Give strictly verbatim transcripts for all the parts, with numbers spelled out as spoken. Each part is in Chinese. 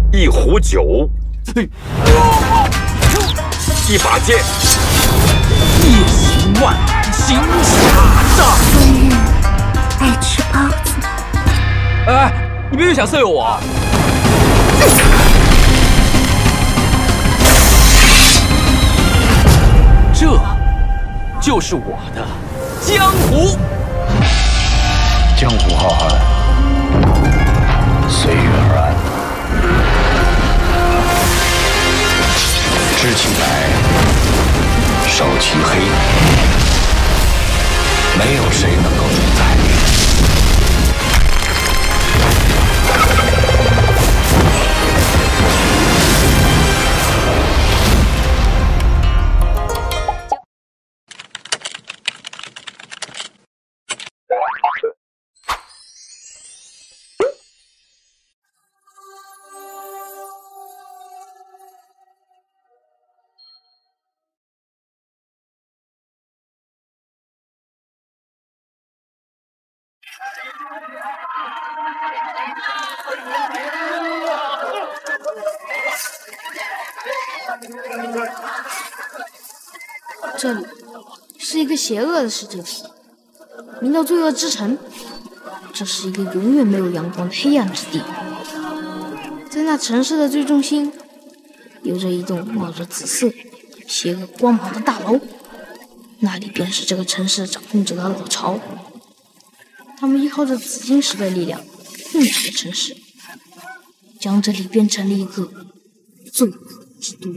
一壶酒，一把剑， 夜行万行侠仗。 冬日爱吃包子。 哎，你别又想色诱我！这就是我的江湖。 江湖浩瀚，随遇而安。知其白，守其黑，没有谁能够主宰。 这里是一个邪恶的世界，名叫罪恶之城。这是一个永远没有阳光的黑暗之地。在那城市的最中心，有着一栋冒着紫色、邪恶光芒的大楼，那里便是这个城市掌控者的老巢。他们依靠着紫金石的力量控制了城市，将这里变成了一个罪恶之都。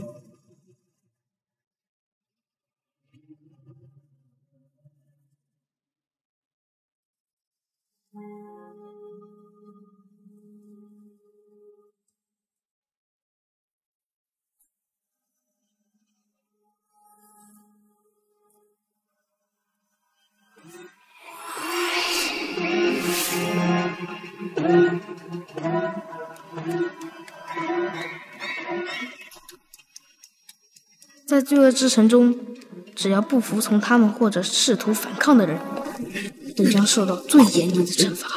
在罪恶之城中，只要不服从他们或者试图反抗的人，都将受到最严厉的惩罚。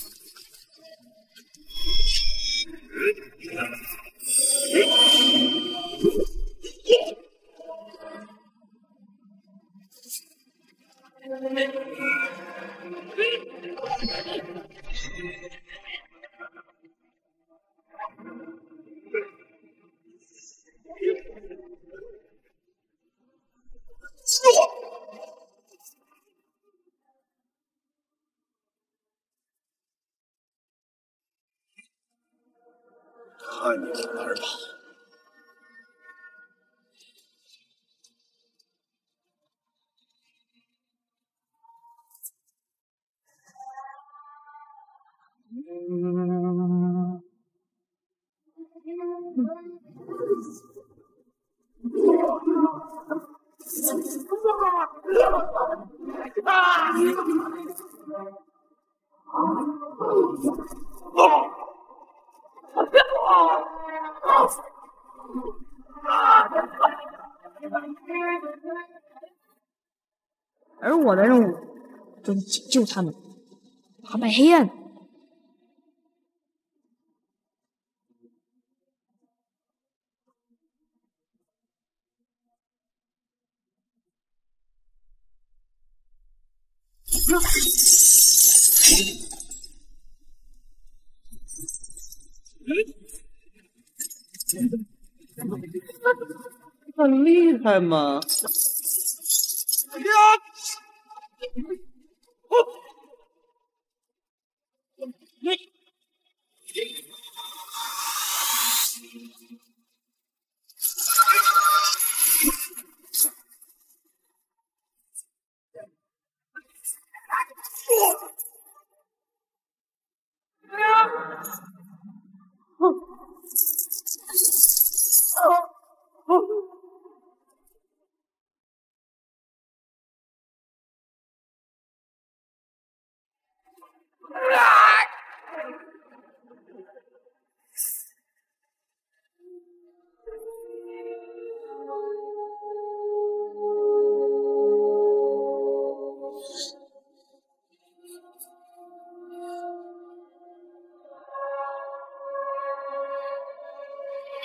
看你往哪儿跑！ 而我的任务就是解救他们，打败黑暗。 很厉害嘛！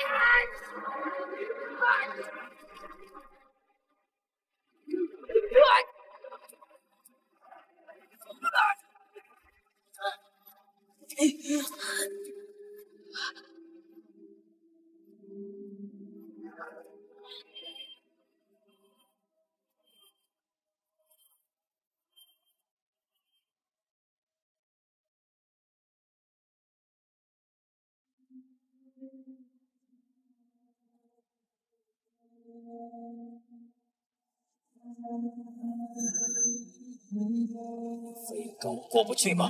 非跟我过不去吗？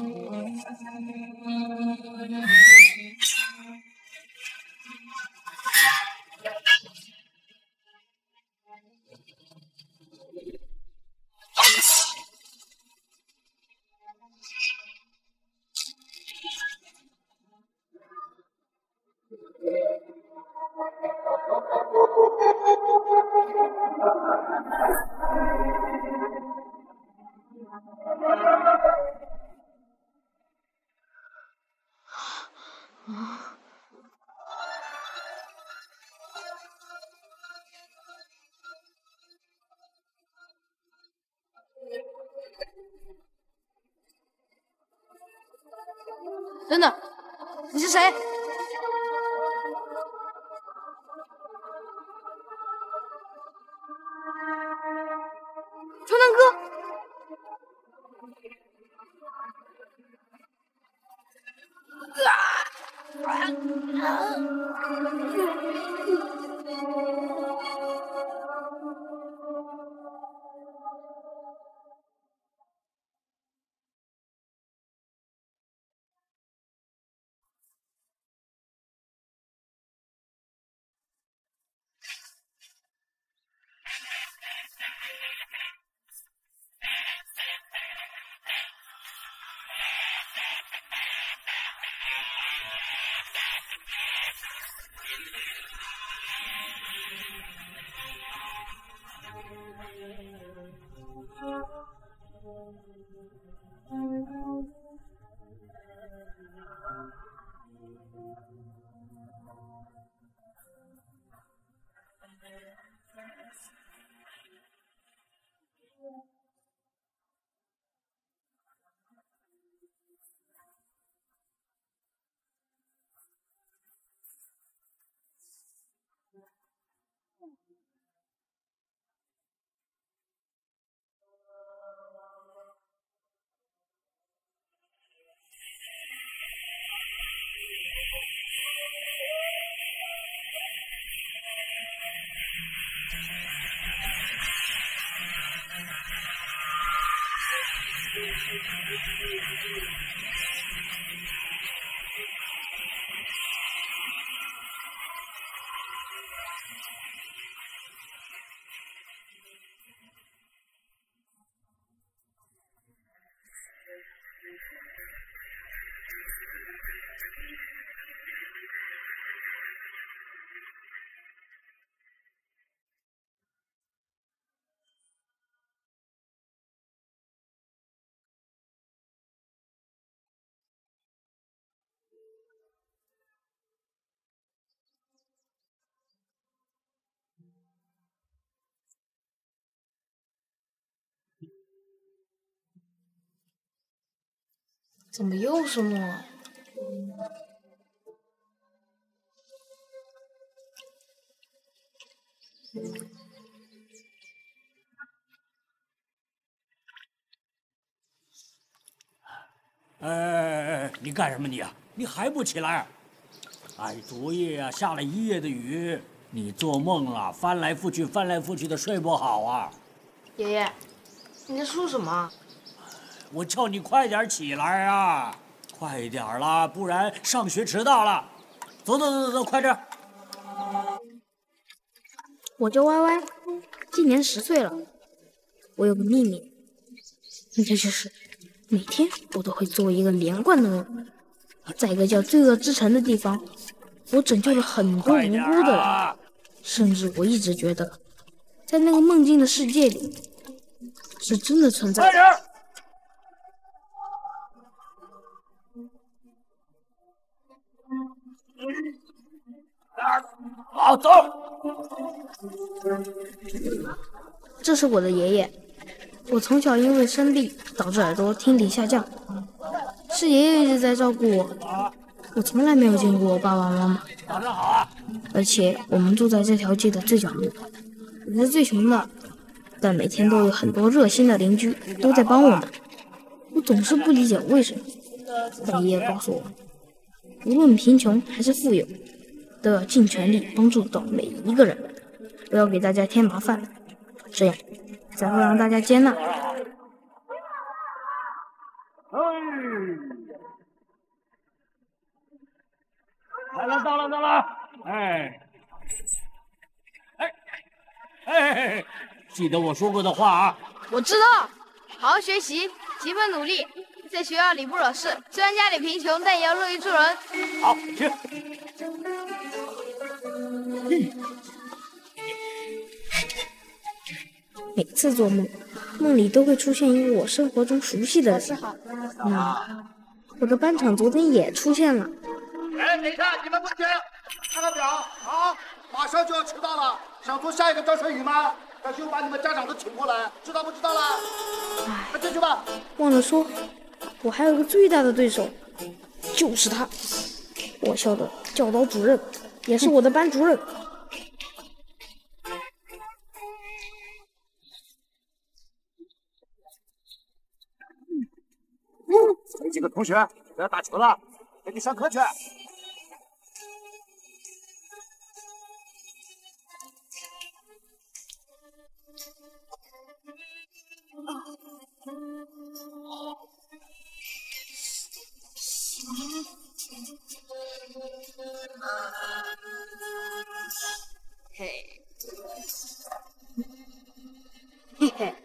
等等，你是谁？秋南哥。 怎么又是梦啊？ 哎哎哎！你干什么你啊？你还不起来？哎，昨夜啊下了一夜的雨，你做梦了，翻来覆去，翻来覆去的睡不好啊。 爷爷，你在说什么？ 我叫你快点起来啊！快点啦，不然上学迟到了。走走走走走，快点！ 我叫歪歪，今年十岁了。我有个秘密，那就是每天我都会做一个连贯的梦，在一个叫罪恶之城的地方，我拯救了很多无辜的人，甚至我一直觉得，在那个梦境的世界里，是真的存在的。 快点！ 好，走。 这是我的爷爷。我从小因为生病导致耳朵听力下降，是爷爷一直在照顾我。我从来没有见过我爸爸妈妈。 早上好啊！ 而且我们住在这条街的最角落，我是最穷的，但每天都有很多热心的邻居都在帮我们。我总是不理解为什么，但爷爷告诉我，无论贫穷还是富有，都要尽全力帮助到每一个人，不要给大家添麻烦，这样才会让大家接纳。 哎，来了，到了，到了！哎，哎，哎，记得我说过的话啊！ 我知道，好好学习，勤奋努力，在学校里不惹事。虽然家里贫穷，但也要乐于助人。 好，去。 每次做梦，梦里都会出现一个我生活中熟悉的人。嗯，我的班长昨天也出现了。 哎，等一下，你们不听，看看表啊，马上就要迟到了。想做下一个张春雨吗？那就把你们家长都请过来，知道不知道了？快进去吧。 忘了说，我还有个最大的对手，就是他，我校的教导主任，也是我的班主任。 有几个同学不要打球了，赶紧上课去。 嘿，嘿嘿。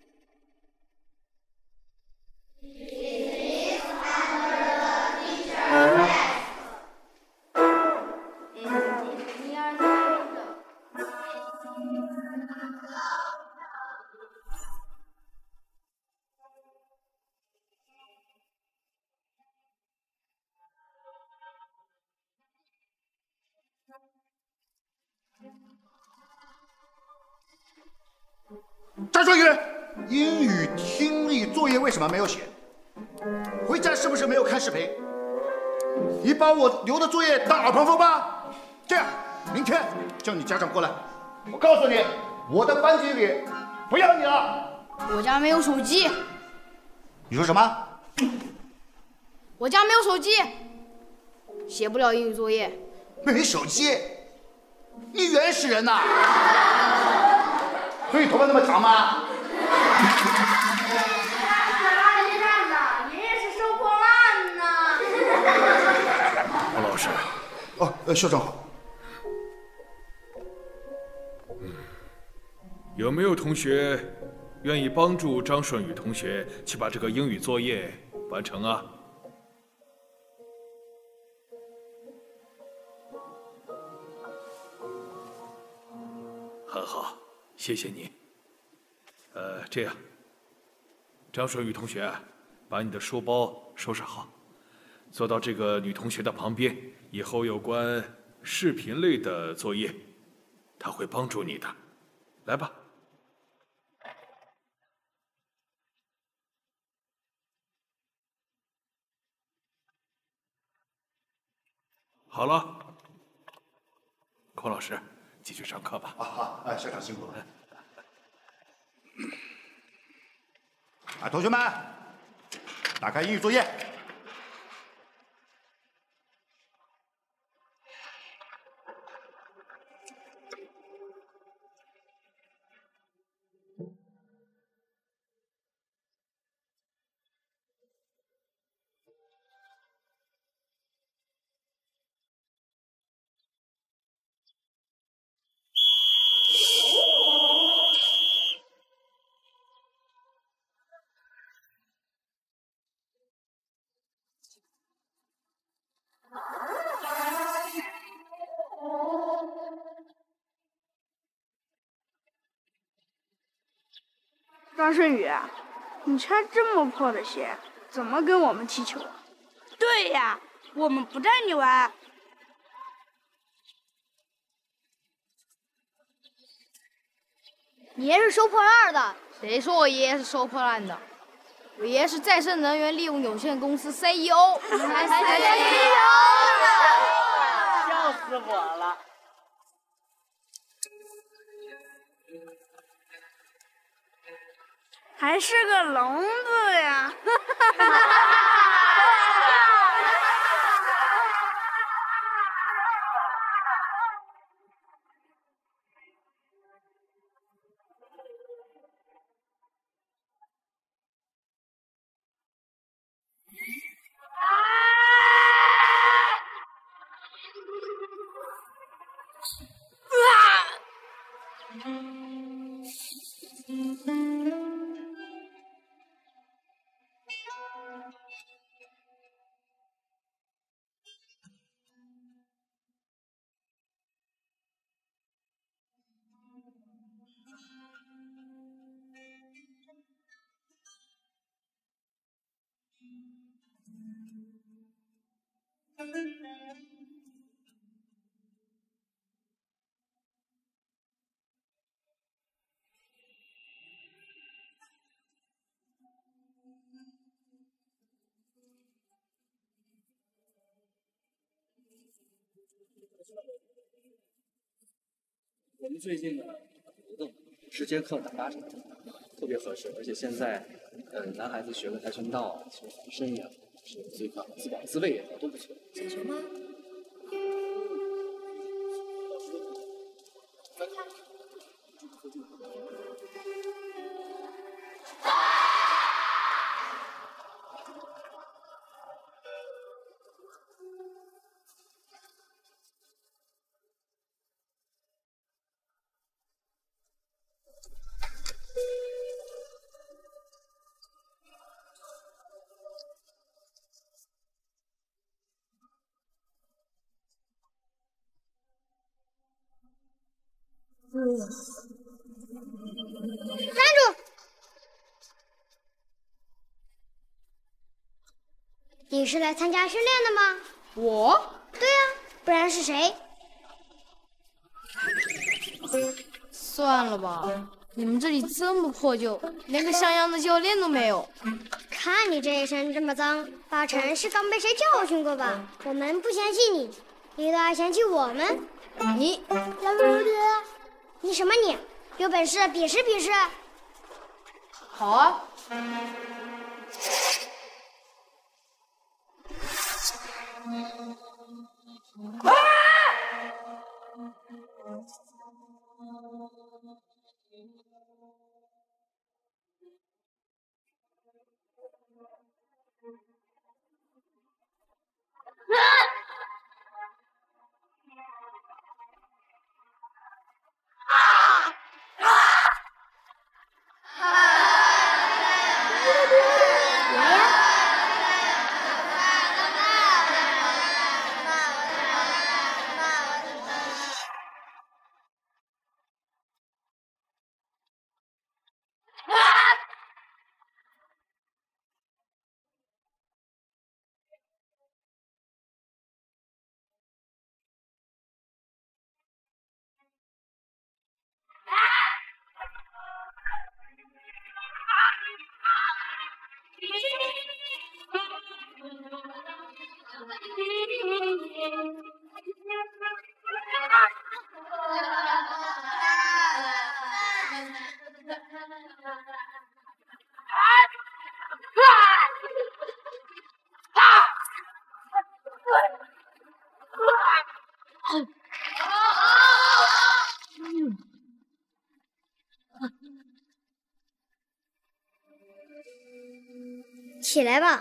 张双宇，英语听力作业为什么没有写？回家是不是没有看视频？你把我留的作业当耳旁风吧？这样，明天叫你家长过来。我告诉你，我的班级里不要你了。 我家没有手机。 你说什么？ 我家没有手机，写不了英语作业。 没手机？你原始人呐？所以头发那么长吗？ 王老师， 哦，呃，校长好。 嗯，有没有同学愿意帮助张顺宇同学去把这个英语作业完成啊？很好，谢谢你。呃，这样，张顺宇同学，把你的书包收拾好。坐到这个女同学的旁边，以后有关视频类的作业，她会帮助你的。来吧。好了，孔老师，继续上课吧。 啊好，哎，校长辛苦了。啊，同学们，打开英语作业。 张顺宇，你穿这么破的鞋，怎么跟我们踢球？对呀，我们不带你玩。 你爷是收破烂的。 谁说我爷爷是收破烂的？我爷爷是再生能源利用有限公司 C E O。 还 C E O 呢！笑死我了。 还是个聋子呀！ 我们最近的活动直接课打八折，特别合适。而且现在，呃，男孩子学个跆拳道，其实防身也好，是最快自保自卫也好，都不错。 解决吗？ 再看。 站住！你是来参加训练的吗？ 我？ 对啊，不然是谁？ 算了吧，你们这里这么破旧，连个像样的教练都没有。 看你这一身这么脏，八成是刚被谁教训过吧？我们不嫌弃你，你倒还嫌弃我们。 你， 老刘姐，你什么你？有本事比试比试。 好啊。啊！ 起来吧。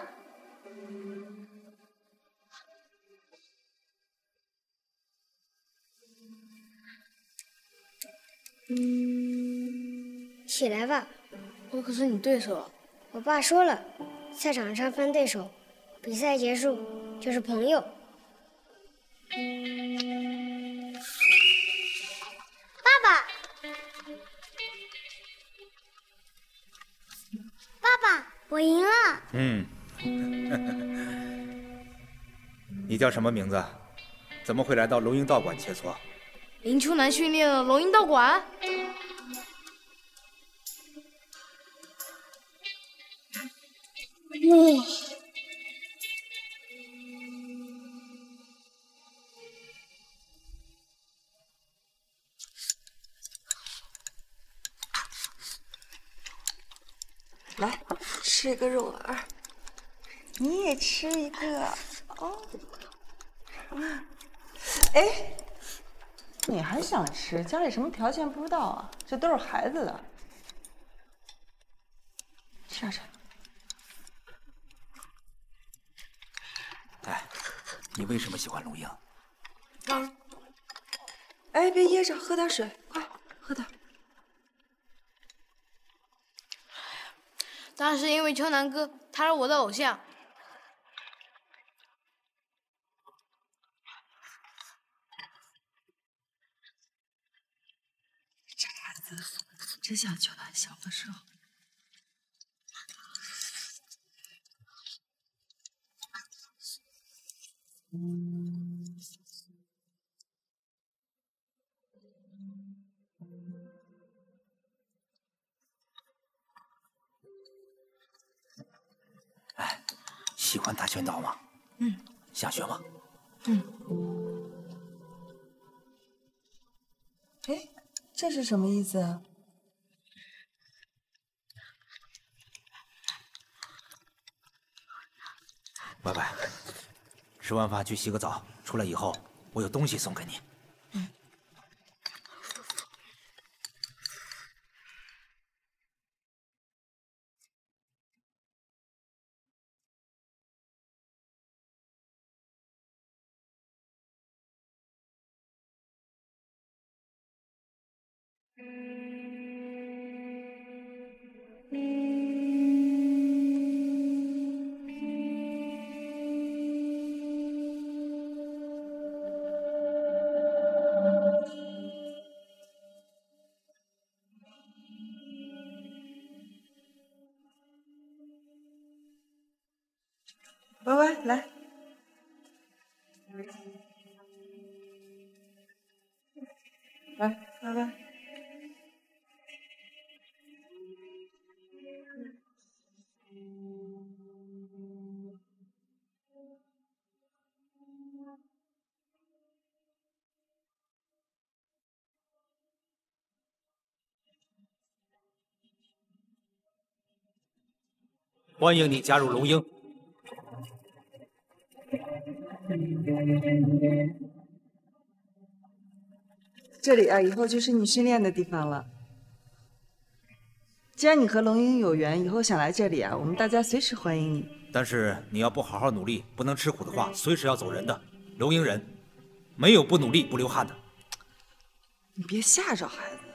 起来吧。 我可是你对手。 我爸说了，赛场上分对手，比赛结束就是朋友。爸爸，爸爸，我赢了。 嗯，你叫什么名字？怎么会来到龙鹰道馆切磋？ 林秋南训练了龙鹰道馆。 嗯。 来，吃一个肉丸，你也吃一个哦。嗯，哎，你还想吃？家里什么条件不知道啊？这都是孩子的，吃点吃。 哎，你为什么喜欢龙英？ 啊！哎，别噎着，喝点水，快喝点。 当然是因为秋南哥，他是我的偶像。 这孩子真像秋南小的时候。嗯。 哎，喜欢跆拳道吗？ 嗯。 想学吗？ 嗯。哎，这是什么意思啊？ 乖乖，吃完饭去洗个澡，出来以后我有东西送给你。 嗯。歪歪，来，来，歪歪。 欢迎你加入龙鹰。 这里啊，以后就是你训练的地方了。既然你和龙鹰有缘，以后想来这里啊，我们大家随时欢迎你。 但是你要不好好努力，不能吃苦的话，随时要走人的。龙鹰人，没有不努力不流汗的。 你别吓着孩子。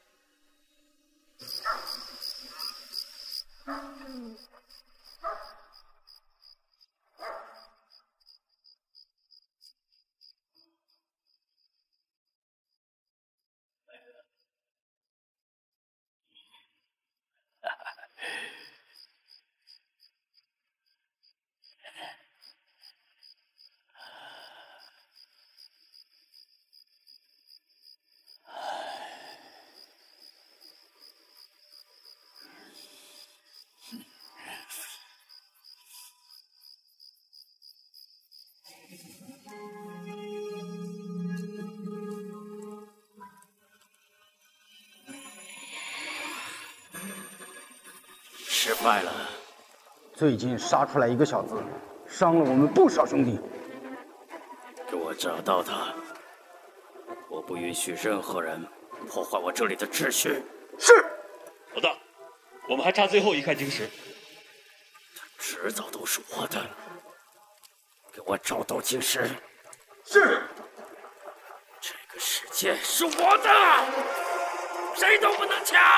失败了。最近杀出来一个小子，伤了我们不少兄弟。 给我找到他！我不允许任何人破坏我这里的秩序。 是， 老大，我们还差最后一块晶石。 他迟早都是我的。给我找到晶石。 是。 这个世界是我的，谁都不能抢。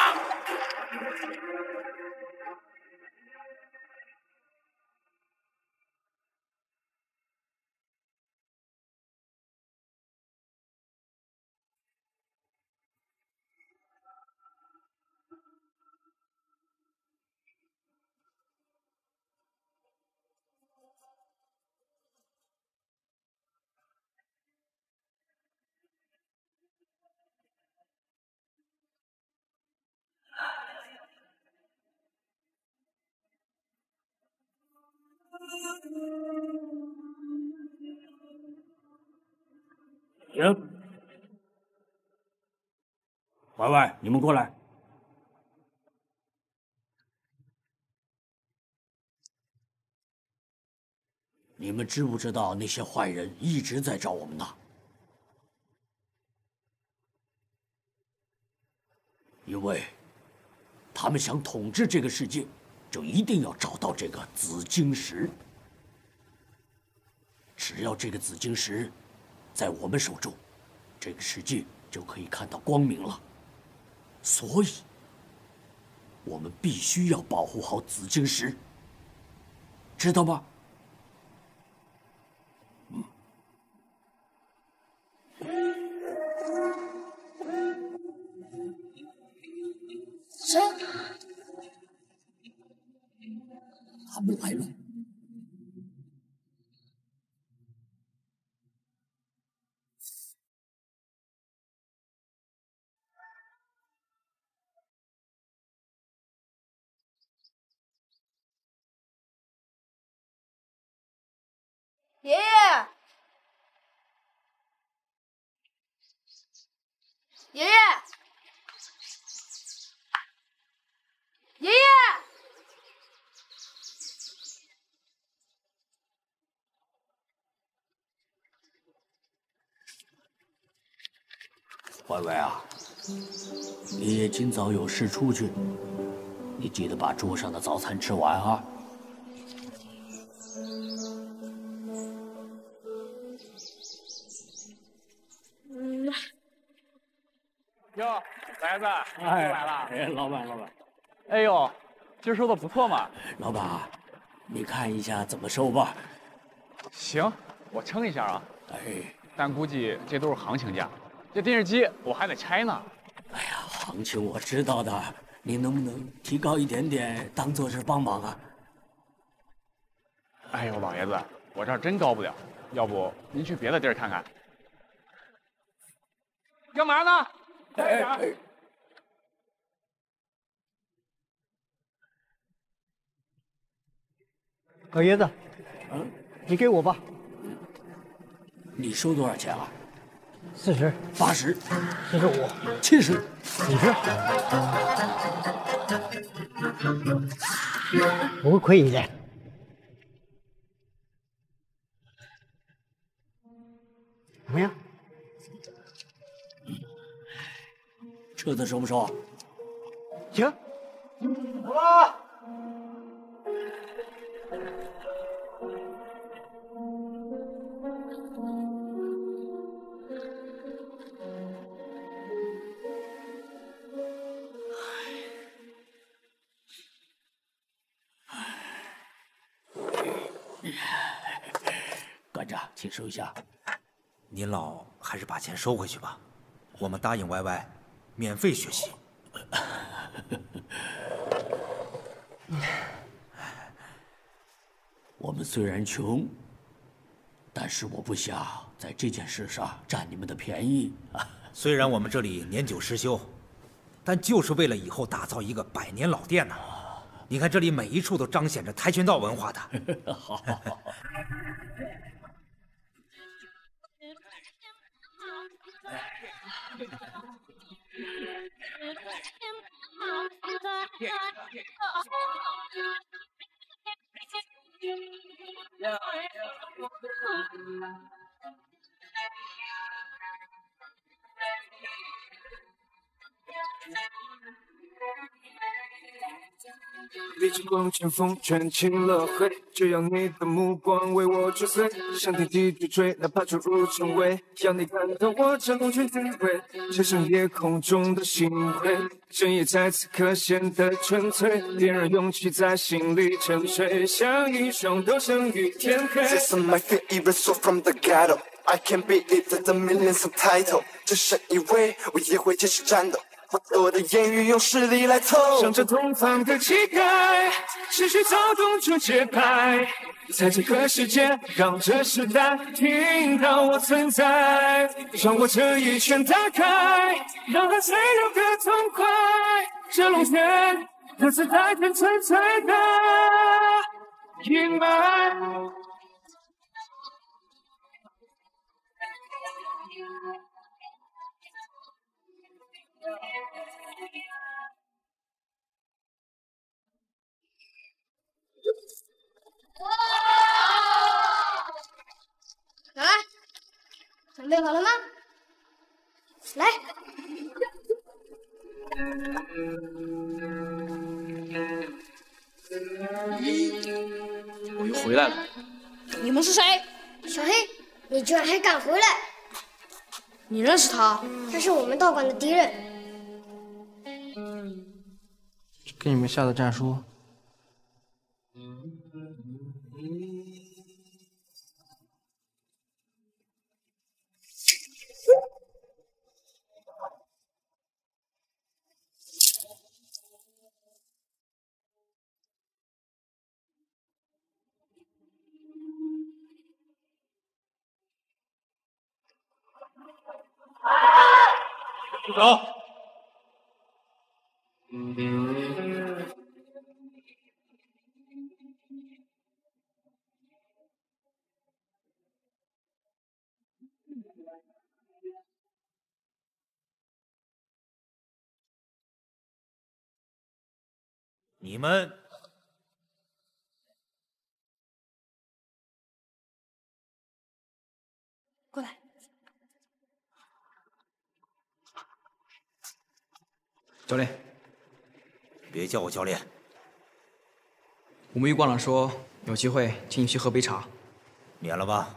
行，歪歪，你们过来。你们知不知道那些坏人一直在找我们呢？因为他们想统治这个世界，就一定要找到这个紫晶石。只要这个紫晶石在我们手中，这个世界就可以看到光明了。所以，我们必须要保护好紫晶石，知道吗？嗯。 谁？ 他们来了。 爷爷，爷爷，爷爷， 歪歪啊，爷爷今早有事出去，你记得把桌上的早餐吃完啊。 哟，孩子，又来了。 哎，老板，老板。 哎呦，今儿收的不错嘛。 老板，你看一下怎么收吧。 行，我称一下啊。 哎， 但估计这都是行情价。这电视机我还得拆呢。 哎呀，行情我知道的，您能不能提高一点点，当做是帮忙啊？ 哎呦，老爷子，我这儿真高不了，要不您去别的地儿看看。干嘛呢？快点！哎哎老爷子，嗯，你给我吧。 你收多少钱啊？ 四十、 八十、 四十五、 七十、 五十，不会亏一点。怎么样？ 车子收不收？ 行。好了。 馆长，请收下。 您老还是把钱收回去吧，我们答应歪歪免费学习。 我们虽然穷，但是我不想在这件事上占你们的便宜啊。 虽然我们这里年久失修，但就是为了以后打造一个百年老店呢。你看这里每一处都彰显着跆拳道文化的。 好好好。 历经光剑风卷起了灰，只要你的目光为我追随，向天地去追，哪怕坠入尘灰，要你看到我成功去体会，这场夜空中的星辉，正义在此刻显得纯粹，点燃勇气在心里沉睡，像一双斗升于天黑。 This is my favorite soul from the ghetto. I can't believe that the millions of title. 只是以为我也会继续战斗。我的言语用实力来透， 向着东方的气概，持续躁动出节拍，在这个世界，让这时代听到我存在，让我这一拳打开，让它最流的痛快，这龙卷，各自带点纯粹的隐瞒。 来，准备好了吗？来。 我又回来了。 你们是谁？ 小黑，你居然还敢回来！ 你认识他？ 他是我们道馆的敌人。 给你们下的战书。 住手！ 你们过来。 教练， 别叫我教练。 我们玉馆长说有机会请你去喝杯茶， 免了吧。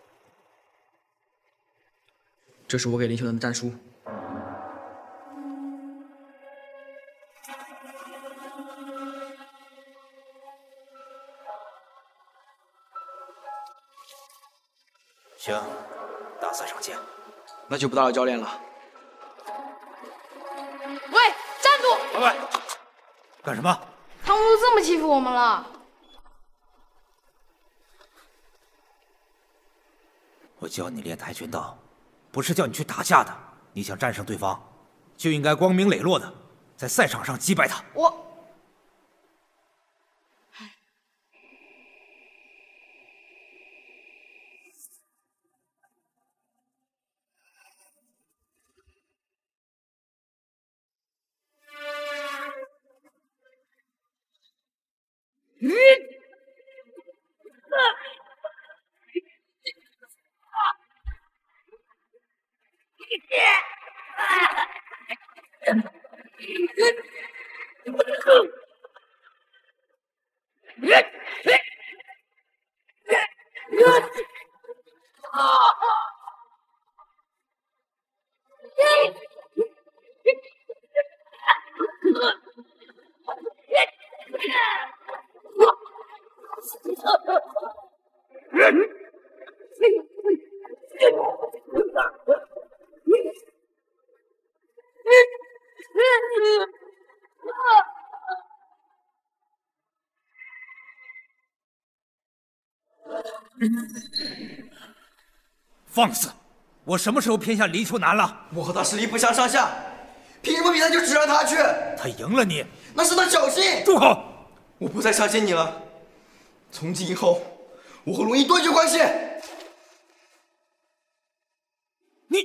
这是我给林秀兰的战书。 行，大赛上见。 那就不打扰教练了。 喂，站住！ 喂喂，干什么？ 他们都这么欺负我们了。 我教你练跆拳道，不是叫你去打架的。你想战胜对方，就应该光明磊落的在赛场上击败他。 我。 放肆！我什么时候偏向林秋南了？ 我和他实力不相上下，凭什么比赛就只让他去？ 他赢了你， 那是他侥幸。 住口！ 我不再相信你了。从今以后，我和龙一断绝关系。 你。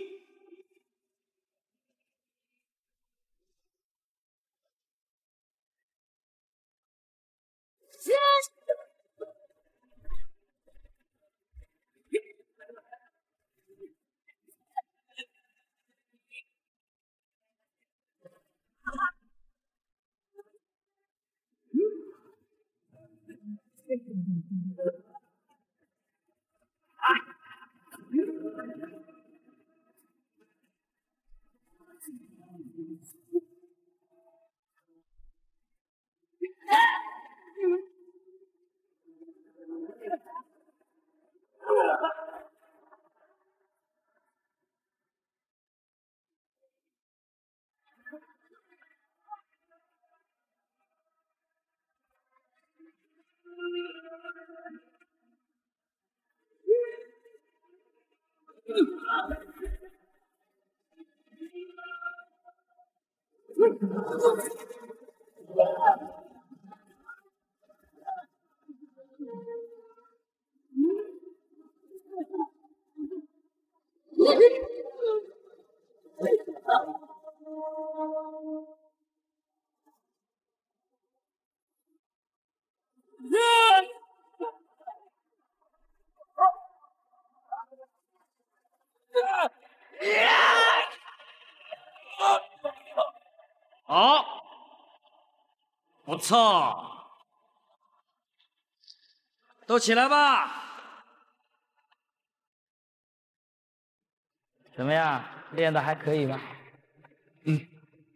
好，不错，都起来吧。怎么样，练的还可以吧？嗯。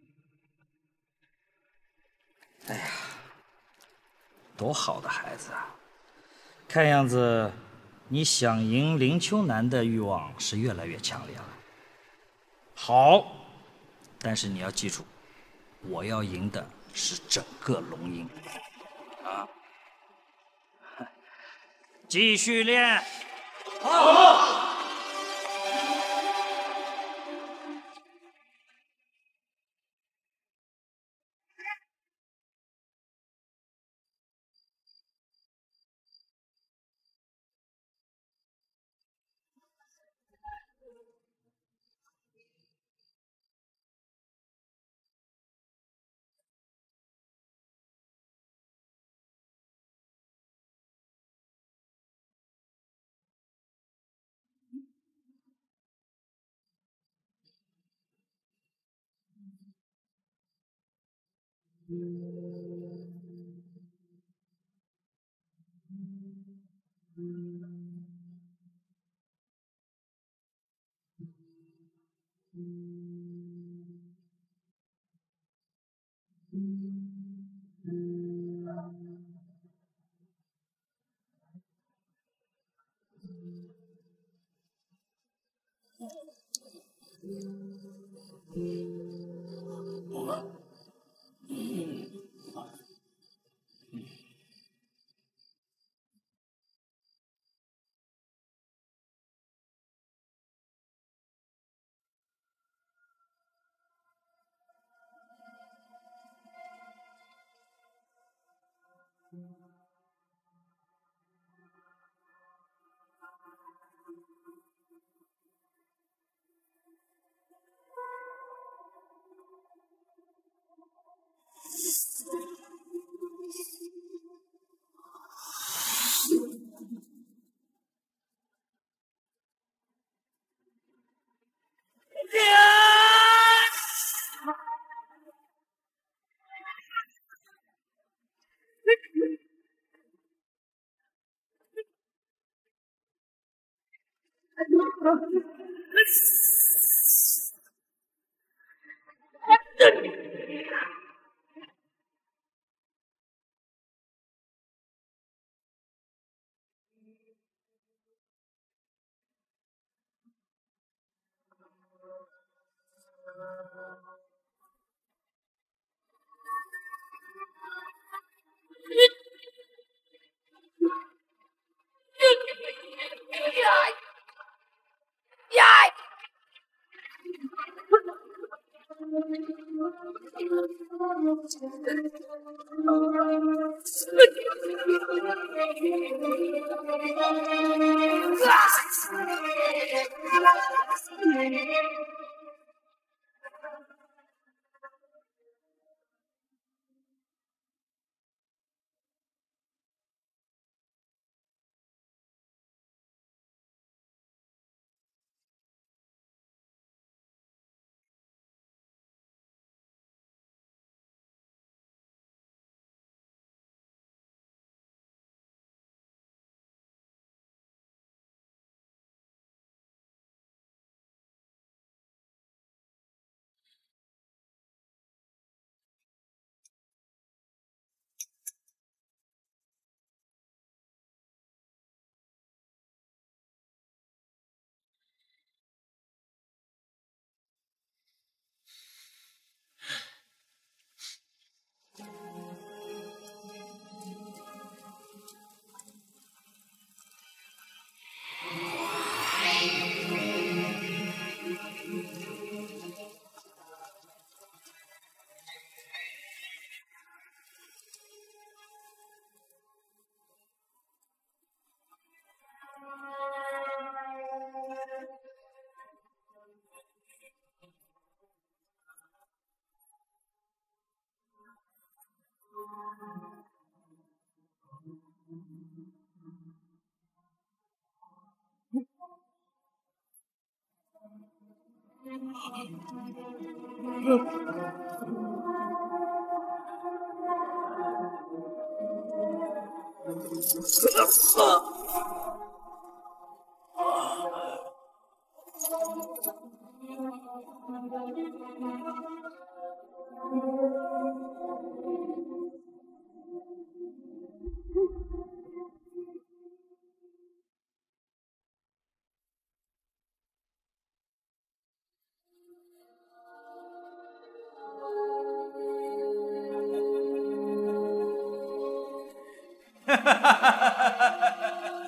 哎呀，多好的孩子啊！看样子，你想赢林秋南的欲望是越来越强烈了。好，但是你要记住，我要赢的是整个龙鹰。啊！继续练。好。 哈哈哈哈哈！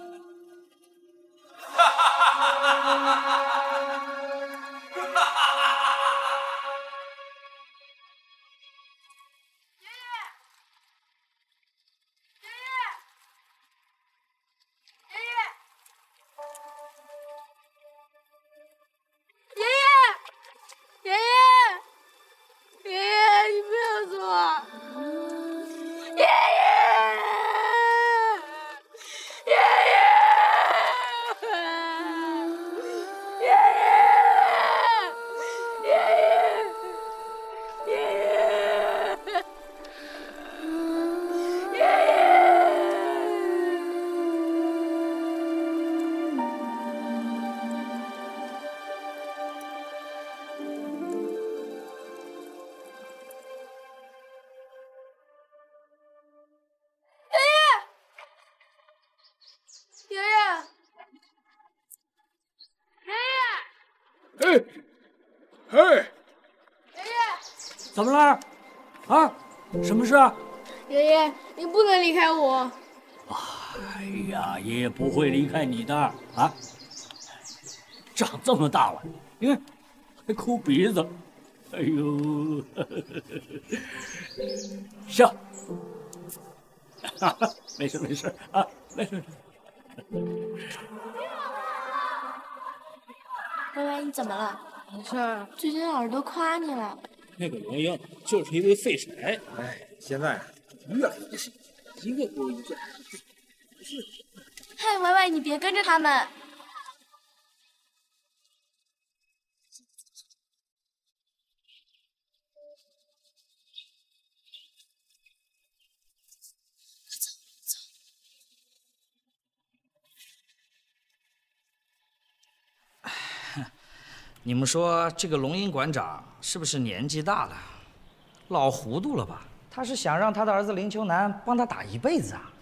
哎，怎么了？啊，什么事啊？ 爷爷，你不能离开我。 哎呀，爷爷不会离开你的啊！长这么大了，你看还哭鼻子，哎呦，笑，没事没事啊，没事。 歪歪，你怎么了？没事儿，最近耳朵夸你了。 那个龙英就是一位废柴。 哎，现在越来越是一个多一个。 嗨，歪歪，你别跟着他们。 你们说这个龙英馆长是不是年纪大了，老糊涂了吧？他是想让他的儿子林秋南帮他打一辈子啊！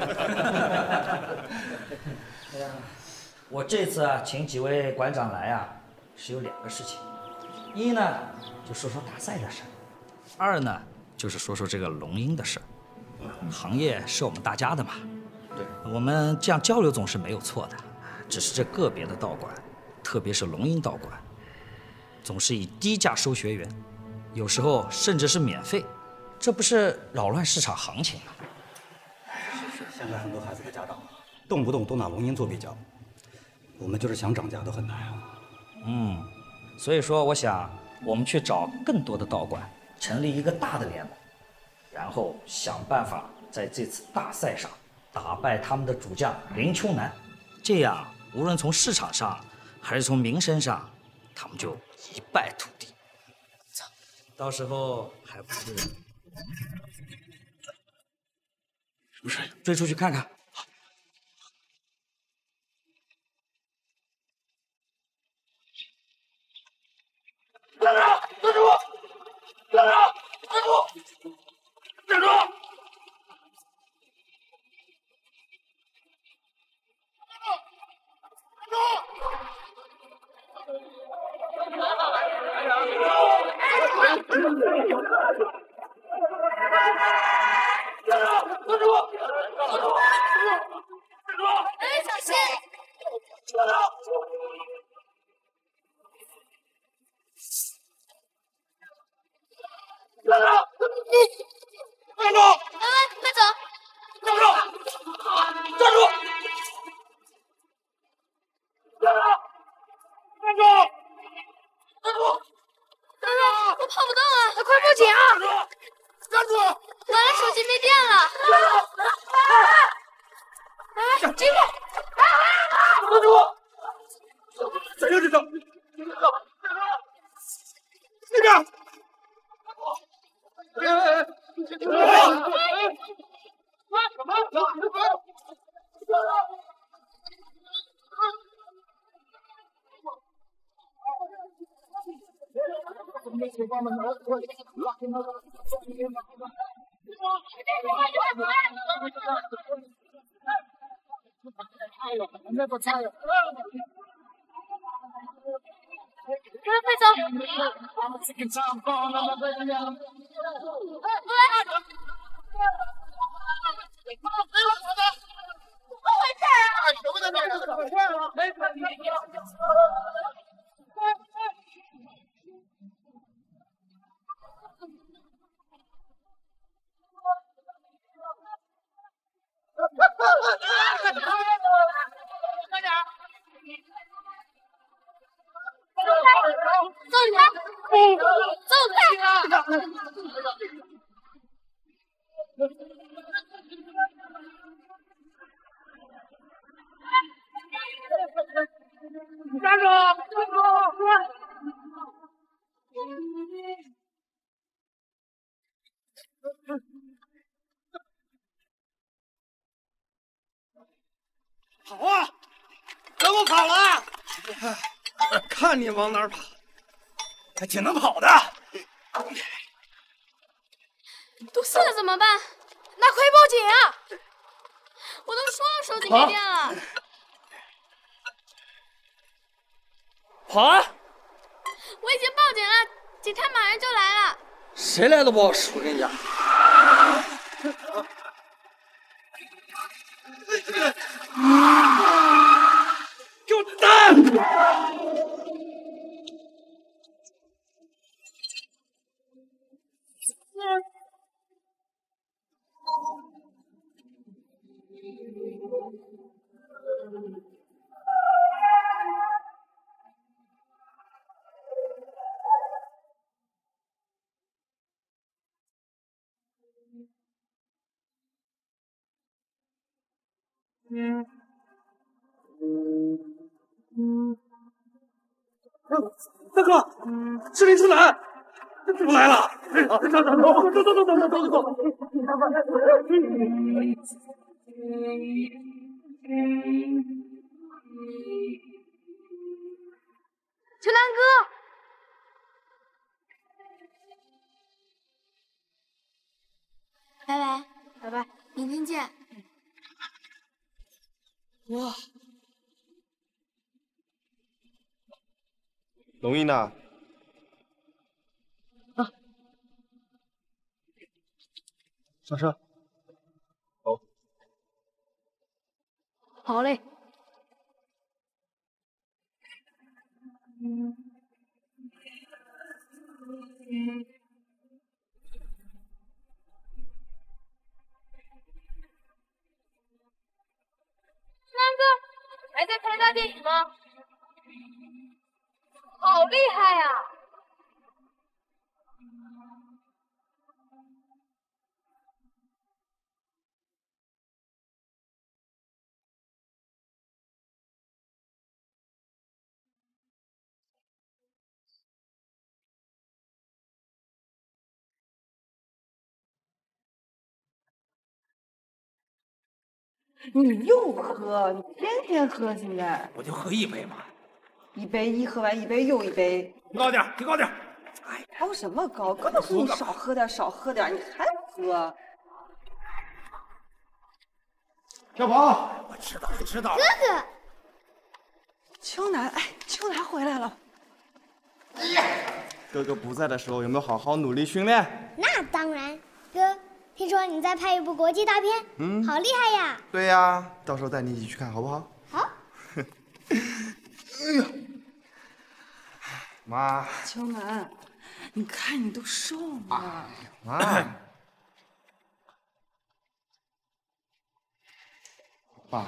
我这次啊，请几位馆长来啊，是有两个事情：一呢，就说说大赛的事；二呢，就是说说这个龙英的事。行业是我们大家的嘛，对，我们这样交流总是没有错的。只是这个别的道馆，特别是龙英道馆，总是以低价收学员，有时候甚至是免费，这不是扰乱市场行情吗？ 是是，现在很多孩子的家长动不动都拿龙英做比较，我们就是想涨价都很难啊。 嗯，所以说我想我们去找更多的道馆，成立一个大的联盟，然后想办法在这次大赛上打败他们的主将林秋南，这样无论从市场上还是从名声上，他们就一败涂地。操，到时候还不是什么事？追出去看看。 站住！站住！站住！站住！站住！ 哎，小心！ 站住！站住！ 歪歪，快走！ 站住！站住！站住！站住！站住！ 歪歪，我跑不动了，快报警啊！ 站住！ 完了，手机没电了。歪歪，手机呢？ 站住！再让这张！ 跟飞走。站住！ 跑啊！跟我跑了！看你往哪儿跑，还挺能跑的。 堵塞了怎么办？那快报警啊！我都说了手机没电了。 跑啊！ 我已经报警了，警察马上就来了。 谁来都不好使，我跟你讲。给我打！嗯嗯嗯，大哥，是林春兰，怎么来了？走走走走走走走走走走。 春兰哥，拜拜拜拜，明天见。 哇， 龙英呢？ 啊， 上车。好。 好嘞。三哥，还在拍大电影吗？好厉害呀！ 你又喝，你天天喝现在。 我就喝一杯嘛。 一杯一喝完一杯又一杯。 提高点，提高点。 哎，高什么高？告诉你少喝点，少喝点，你还喝。 小宝， 我知道，知道。 哥哥， 秋楠，哎，秋楠回来了。 哥哥不在的时候有没有好好努力训练？ 那当然，哥。听说你在拍一部国际大片，嗯，好厉害呀！ 对呀，到时候带你一起去看，好不好？ 好。 哎呀，妈。 秋楠，你看你都瘦了。 妈。爸。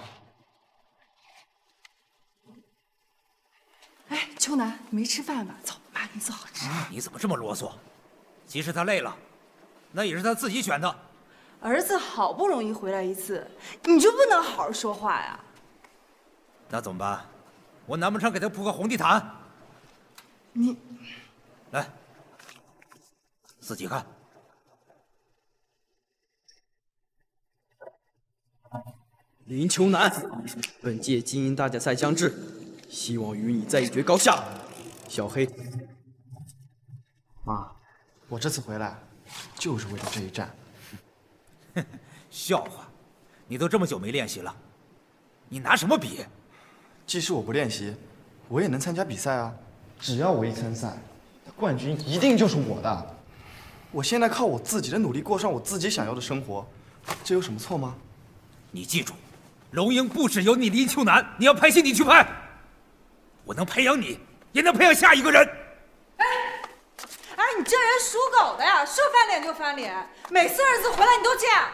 哎，秋楠，你没吃饭吧？走，妈给你做好吃。 你怎么这么啰嗦？即使他累了。那也是他自己选的。 儿子好不容易回来一次，你就不能好好说话呀？ 那怎么办？我难不成给他铺个红地毯？ 你来，自己看。 林秋楠，本届精英大奖赛将至，希望与你再一决高下。小黑。 妈，我这次回来就是为了这一战。 哼，笑话！你都这么久没练习了，你拿什么比？ 即使我不练习，我也能参加比赛啊！只要我一参赛，冠军一定就是我的。我现在靠我自己的努力过上我自己想要的生活，这有什么错吗？ 你记住，龙鹰不只有你林秋南，你要拍戏你去拍。我能培养你，也能培养下一个人。 哎，哎，你这人属狗的呀，说翻脸就翻脸，每次儿子回来你都这样。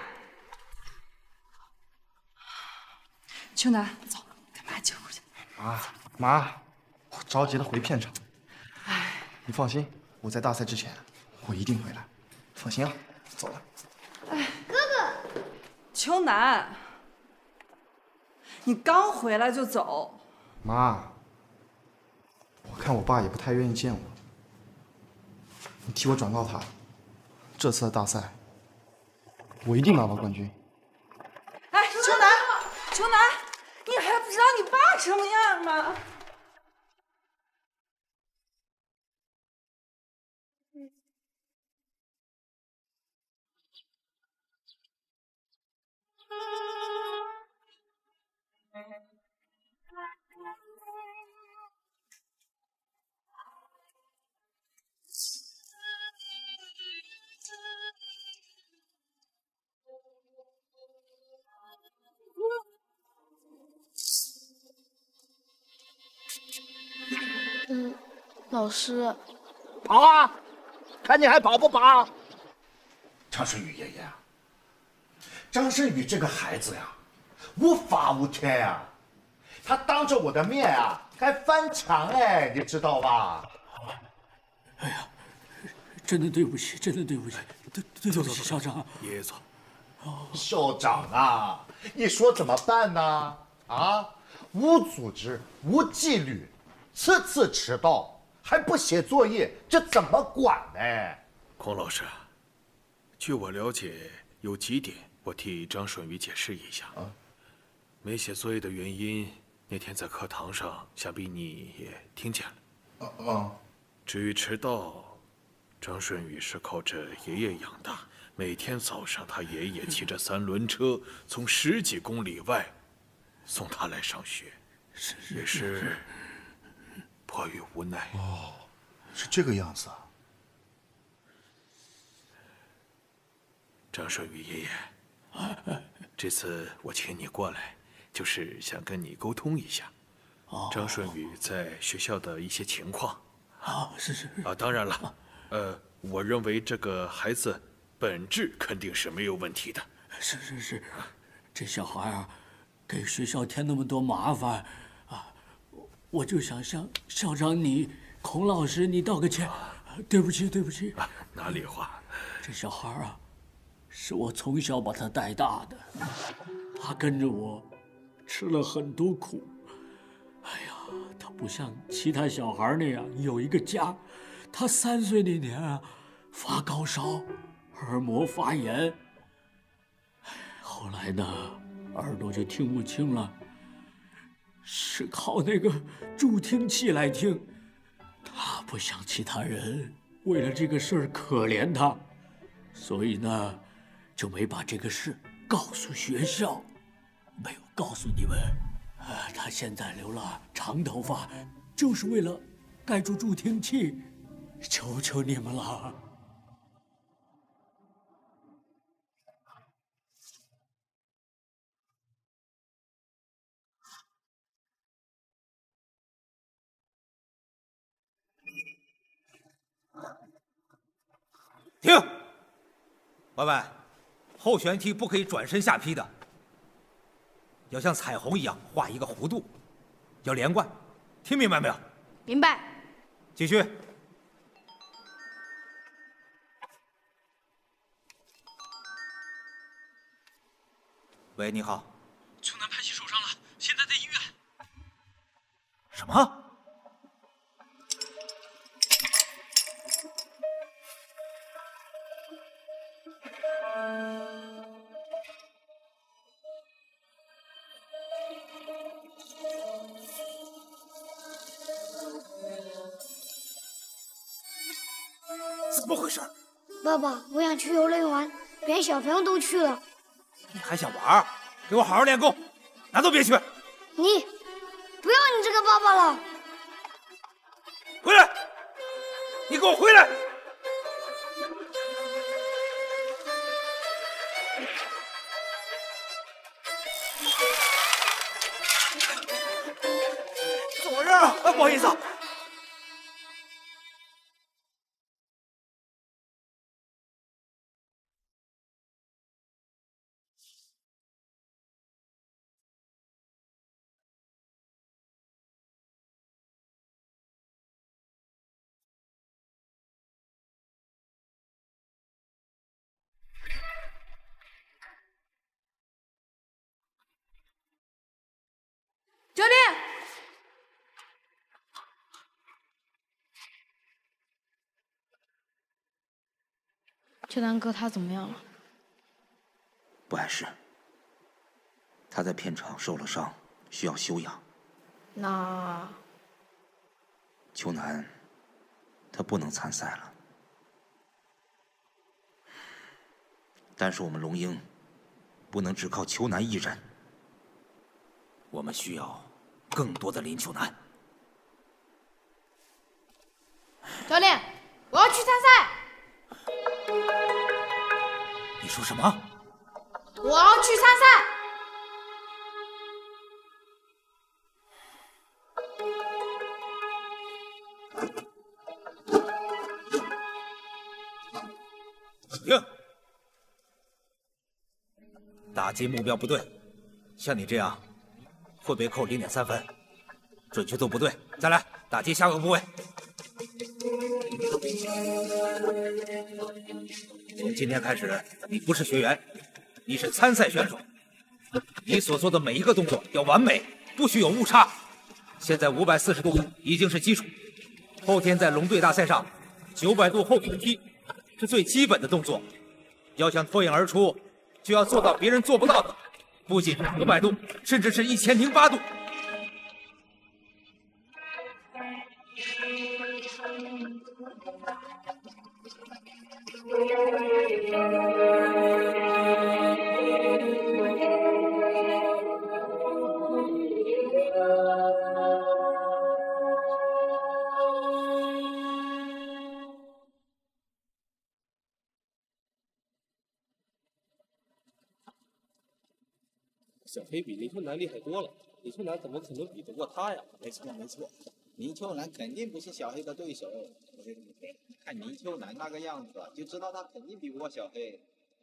秋南，走，给妈接回去。 妈，妈，我着急的回片场。 哎， 你放心，我在大赛之前，我一定回来。放心啊，走了。 哎，哥哥，秋南，你刚回来就走。 妈，我看我爸也不太愿意见我，你替我转告他，这次的大赛，我一定拿到冠军。 哎，秋南，秋南，你还不知道你爸什么样吗？ 嗯，老师， 跑啊！看你还跑不跑？张顺宇爷爷，张顺宇这个孩子呀，无法无天呀，他当着我的面啊，还翻墙哎，你知道吧？ 哎呀，真的对不起，真的对不起，对对不起，校长。 爷爷走。 校长啊，你说怎么办呢？啊，无组织，无纪律，次次迟到，还不写作业，这怎么管呢？ 孔老师，据我了解，有几点我替张顺宇解释一下。啊，没写作业的原因，那天在课堂上，想必你也听见了。 啊啊！ 至于迟到，张顺宇是靠着爷爷养大。每天早上，他爷爷骑着三轮车从十几公里外送他来上学，也是迫于无奈。 哦，是这个样子啊。 张顺宇爷爷，这次我请你过来，就是想跟你沟通一下张顺宇在学校的一些情况。 啊，是是啊，当然了，呃，我认为这个孩子本质肯定是没有问题的。 是是是，这小孩啊，给学校添那么多麻烦啊，我就想向校长你、孔老师你道个歉，对不起对不起。 啊，哪里话？ 这小孩啊，是我从小把他带大的，他跟着我吃了很多苦。哎呀，他不像其他小孩那样有一个家。他三岁那年啊，发高烧，耳膜发炎。后来呢，耳朵就听不清了，是靠那个助听器来听。他不像其他人，为了这个事儿可怜他，所以呢，就没把这个事告诉学校，没有告诉你们。啊，他现在留了长头发，就是为了盖住助听器。求求你们了！ 停！歪歪，后旋踢不可以转身下劈的，要像彩虹一样画一个弧度，要连贯，听明白没有？ 明白。 继续。喂，你好。 秋南拍戏受伤了，现在在医院。 什么？ 怎么回事？ 爸爸，我想去游乐园玩，连小朋友都去了。 你还想玩？给我好好练功，哪都别去！ 你，不要你这个爸爸了！ 回来！你给我回来！怎么回事啊？啊，不好意思啊。 教练，秋南哥他怎么样了？ 不碍事。他在片场受了伤，需要休养。 那秋南，他不能参赛了。但是我们龙鹰不能只靠秋南一人，我们需要更多的林秋南。 教练，我要去参赛。 你说什么？ 我要去参赛。 停！打击目标不对，像你这样会被扣零点三分，准确度不对，再来打击下个部位。从今天开始，你不是学员，你是参赛选手。你所做的每一个动作要完美，不许有误差。现在五百四十度已经是基础，后天在龙队大赛上，九百度后旋踢是最基本的动作。要想脱颖而出，就要做到别人做不到的，不仅是九百度，甚至是一千零八度。 小黑比林秋南厉害多了，林秋南怎么可能比得过他呀？ 没错没错，林秋南肯定不是小黑的对手。看林秋南那个样子，就知道他肯定比不过小黑。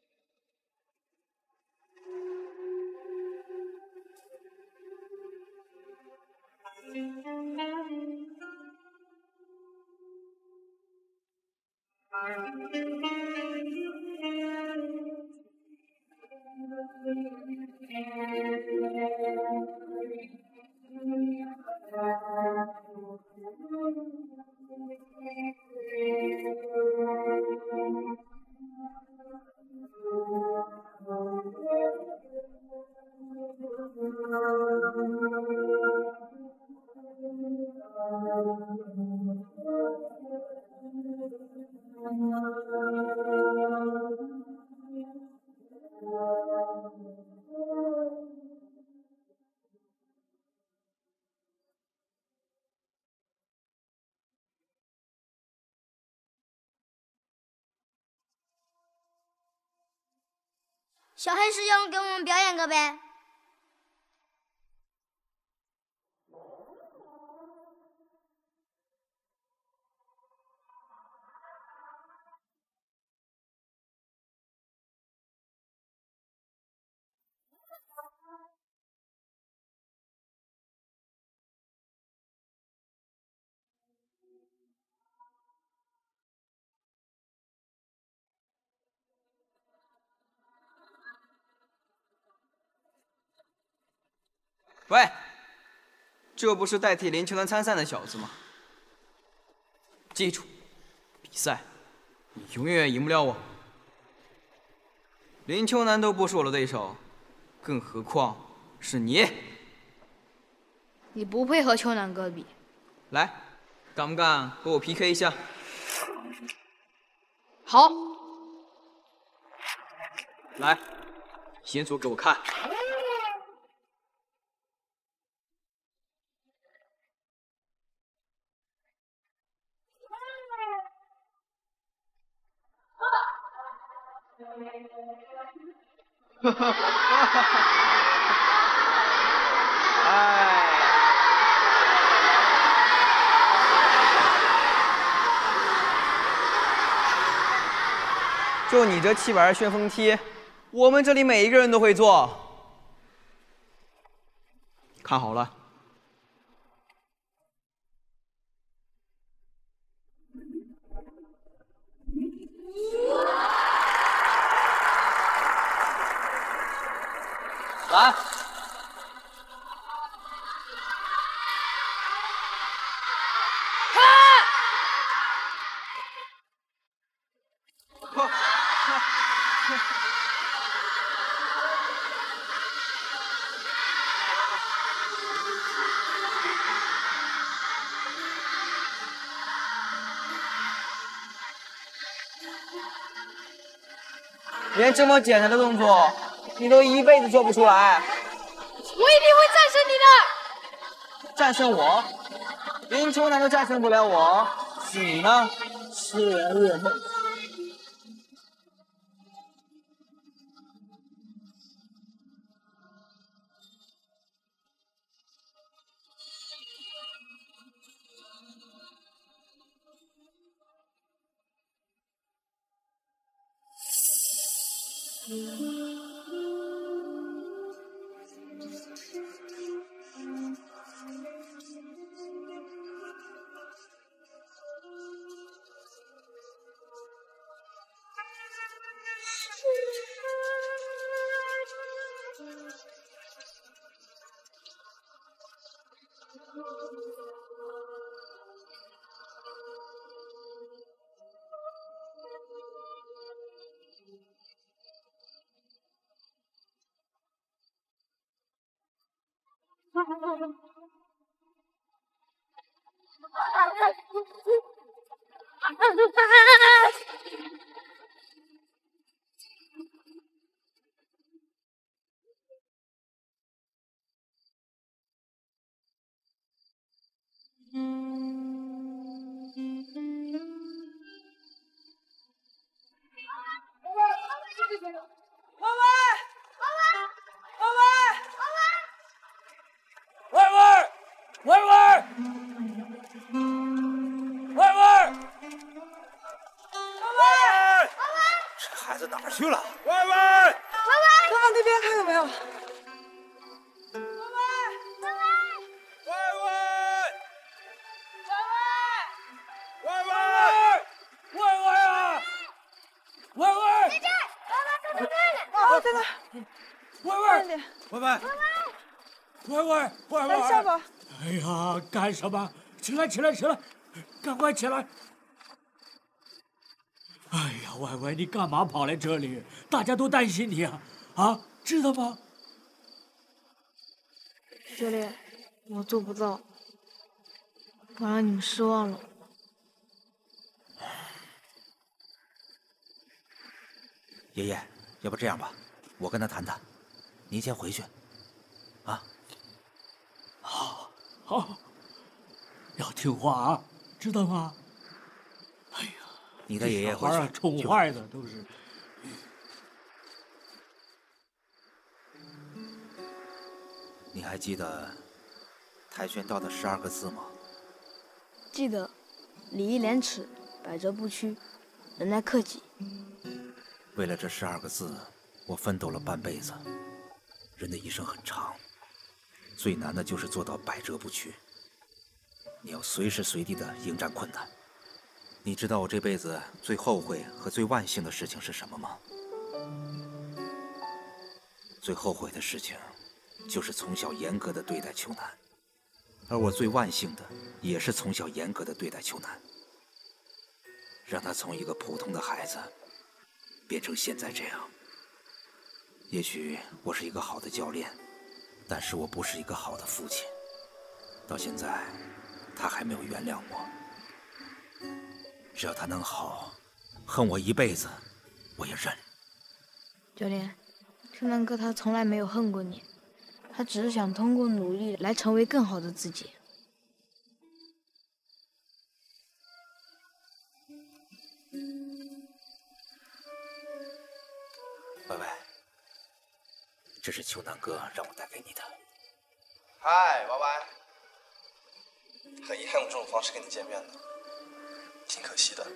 小黑师兄给我们表演个呗。 喂，这不是代替林秋南参赛的小子吗？记住，比赛你永远赢不了我。林秋南都不是我的对手，更何况是你。 你不配和秋南哥比。 来，敢不敢和我 P K 一下？ 好。 来，先做给我看。哈哈哈哈哈！哎。 就你这气板旋风梯，我们这里每一个人都会做。看好了。来。连这么简单的动作，你都一辈子做不出来。 我一定会战胜你的。战胜我？连秋楠都战胜不了我，是你呢？痴人噩梦。 去了， 歪歪，歪歪，看看那边还有没有？歪歪，歪歪，歪歪，歪歪，歪歪啊！歪歪，在这儿，歪歪在那儿，哦，在那儿。歪歪， 歪歪， 歪歪，歪歪， 来下吧。 哎呀，干什么？起来，起来，起来，赶快起来！ 哎呀，歪歪，你干嘛跑来这里？大家都担心你啊，啊，知道吗？ 教练，我做不到，我让你们失望了。 爷爷，要不这样吧，我跟他谈谈，您先回去，啊。 好，好，要听话啊，知道吗？哎呀。 你的爷爷回去， 啊，宠坏的都是。 你还记得跆拳道的十二个字吗？ 记得，礼义廉耻，百折不屈，忍耐克己。 为了这十二个字，我奋斗了半辈子。人的一生很长，最难的就是做到百折不屈。你要随时随地的迎战困难。 你知道我这辈子最后悔和最万幸的事情是什么吗？最后悔的事情，就是从小严格的对待秋楠，而我最万幸的，也是从小严格的对待秋楠，让他从一个普通的孩子，变成现在这样。也许我是一个好的教练，但是我不是一个好的父亲。到现在，他还没有原谅我。 只要他能好， 恨我一辈子，我也认。 教练，秋南哥他从来没有恨过你，他只是想通过努力来成为更好的自己。 歪歪，这是秋南哥让我带给你的。 嗨，歪歪，很遗憾用这种方式跟你见面的，挺可惜的。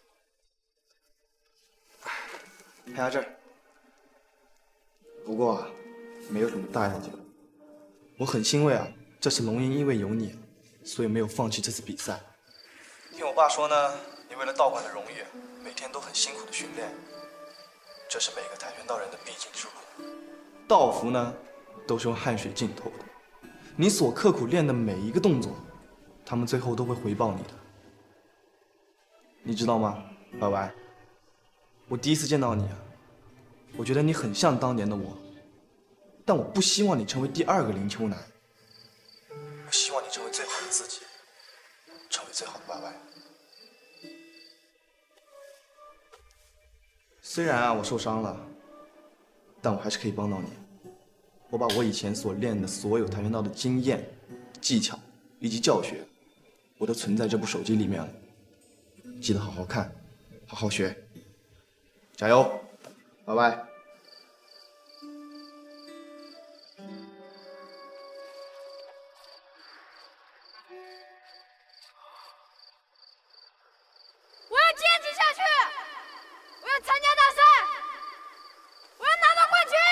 拍下这儿。不过啊，没有什么大要紧。我很欣慰啊，这次龙吟因为有你，所以没有放弃这次比赛。听我爸说呢，你为了道馆的荣誉，每天都很辛苦的训练，这是每个跆拳道人的必经之路。道服呢，都是用汗水浸透的，你所刻苦练的每一个动作，他们最后都会回报你的。你知道吗，歪歪？我第一次见到你啊，我觉得你很像当年的我，但我不希望你成为第二个林秋南，我希望你成为最好的自己，成为最好的歪歪。虽然啊我受伤了，但我还是可以帮到你。我把我以前所练的所有跆拳道的经验、技巧以及教学，我都存在这部手机里面了。记得好好看，好好学，加油，拜拜。 我要坚持下去，我要参加大赛，我要拿到冠军。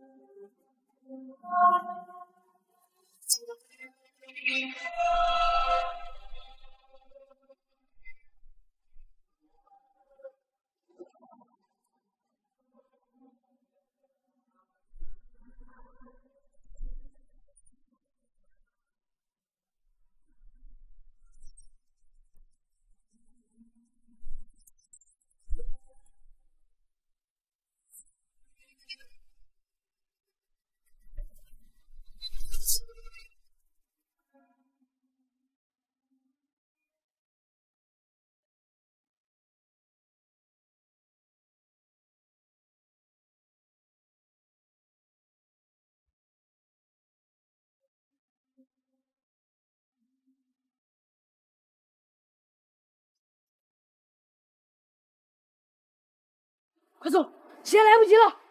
快走，时间来不及了。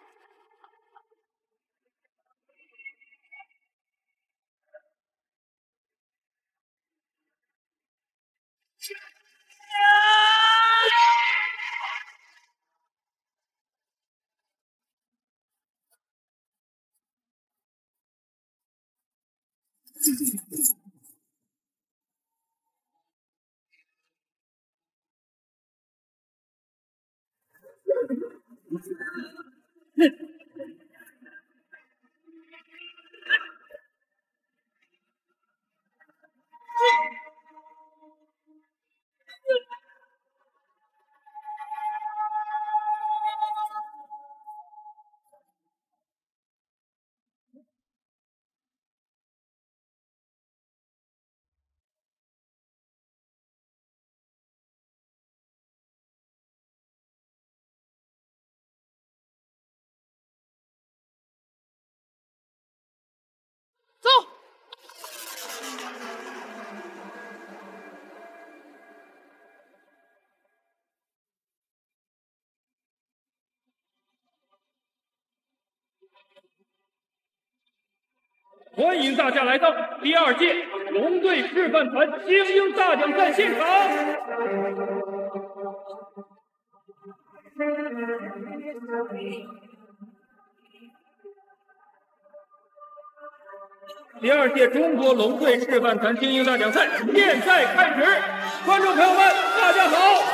走。 欢迎大家来到第二届龙队示范团精英大奖赛现场。第二届中国龙队示范团精英大奖赛现在开始，观众朋友们，大家好！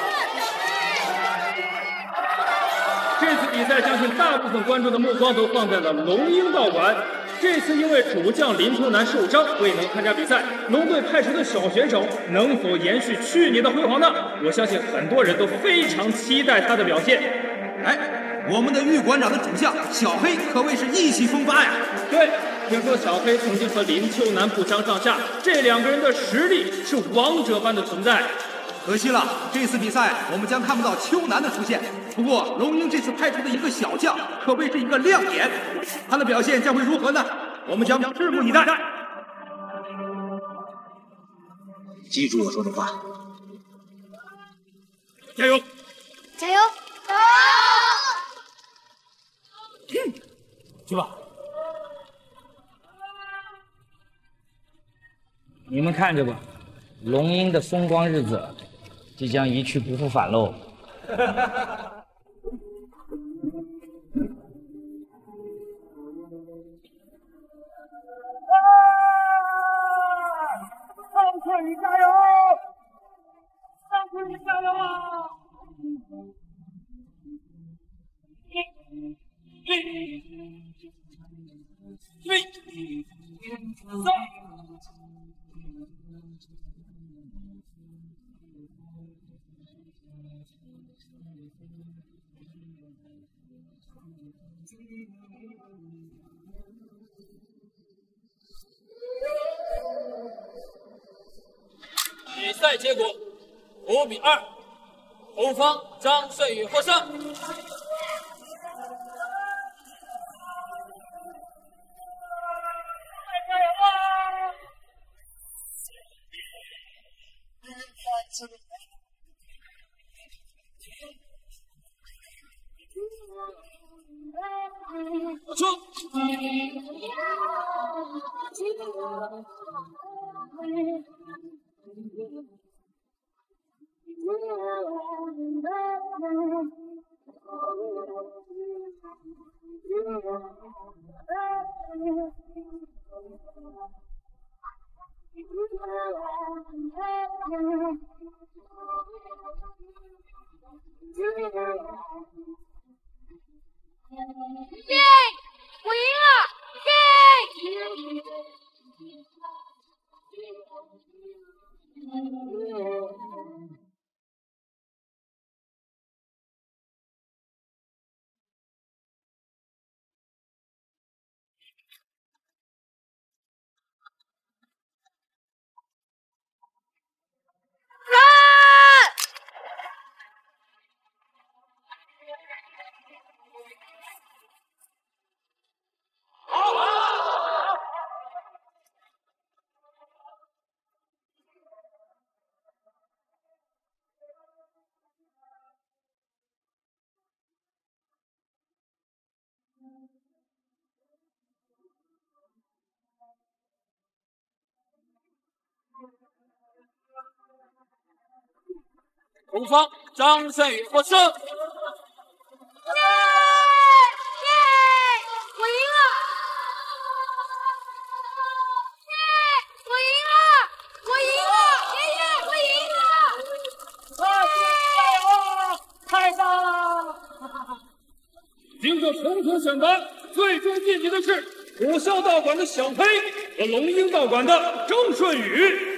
这次比赛，相信大部分观众的目光都放在了龙鹰道馆。这次因为主将林秋南受伤，未能参加比赛，龙队派出的小选手能否延续去年的辉煌呢？我相信很多人都非常期待他的表现。 哎，我们的玉馆长的主将小黑可谓是意气风发呀！ 对。听说小黑曾经和林秋南不相上下，这两个人的实力是王者般的存在。 可惜了，这次比赛我们将看不到秋南的出现。不过龙鹰这次派出的一个小将可谓是一个亮点，他的表现将会如何呢？我们将拭目以待。 记住我说的话， 加油！ 加油！ 加油！ 去吧。你们看着吧，龙鹰的风光日子即将一去不复返喽。 上春雨加油！上春雨加油啊！一、二、三。比赛结果五比二，红方张顺宇获胜。加油啊！我出。 耶！我赢了！耶！ 红方张胜宇获胜。 耶！耶！我赢了！耶！我赢了！我赢了！爷爷，我赢了！ 啊！加油！太棒了！经过重重选拔，最终晋级的是虎啸道馆的小黑和龙鹰道馆的郑顺宇。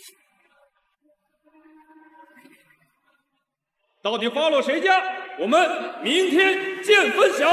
到底花落谁家？我们明天见分晓。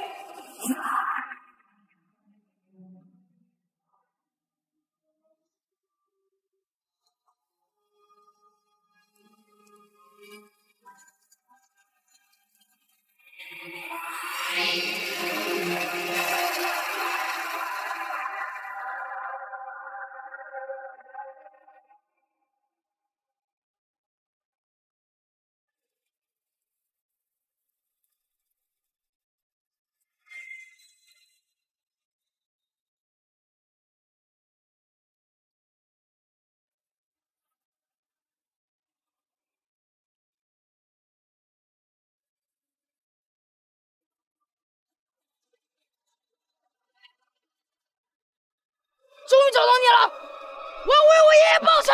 终于找到你了！我要为我爷爷报仇！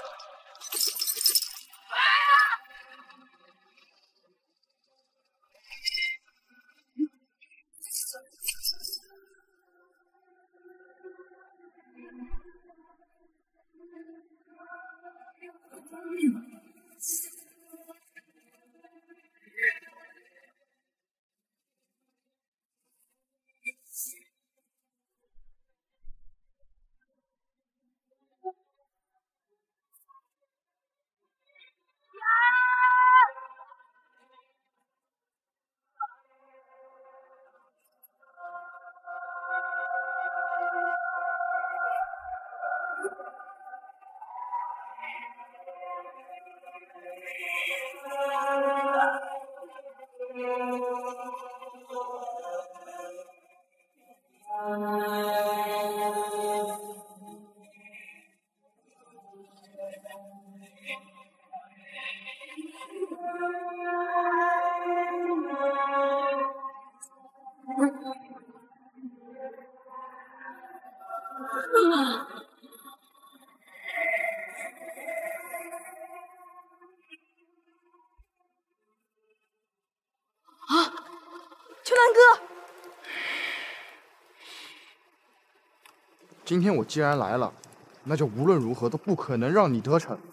秋南哥， 今天我既然来了，那就无论如何都不可能让你得逞。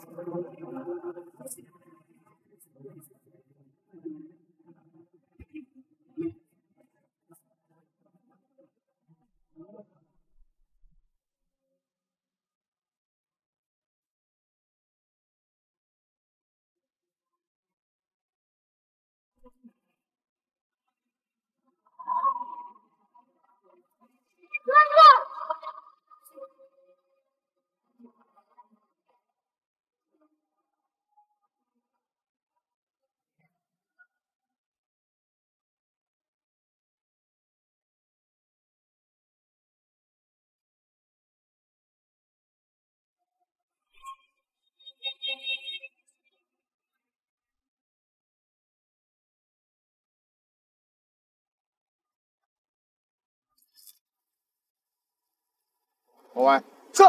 国外上。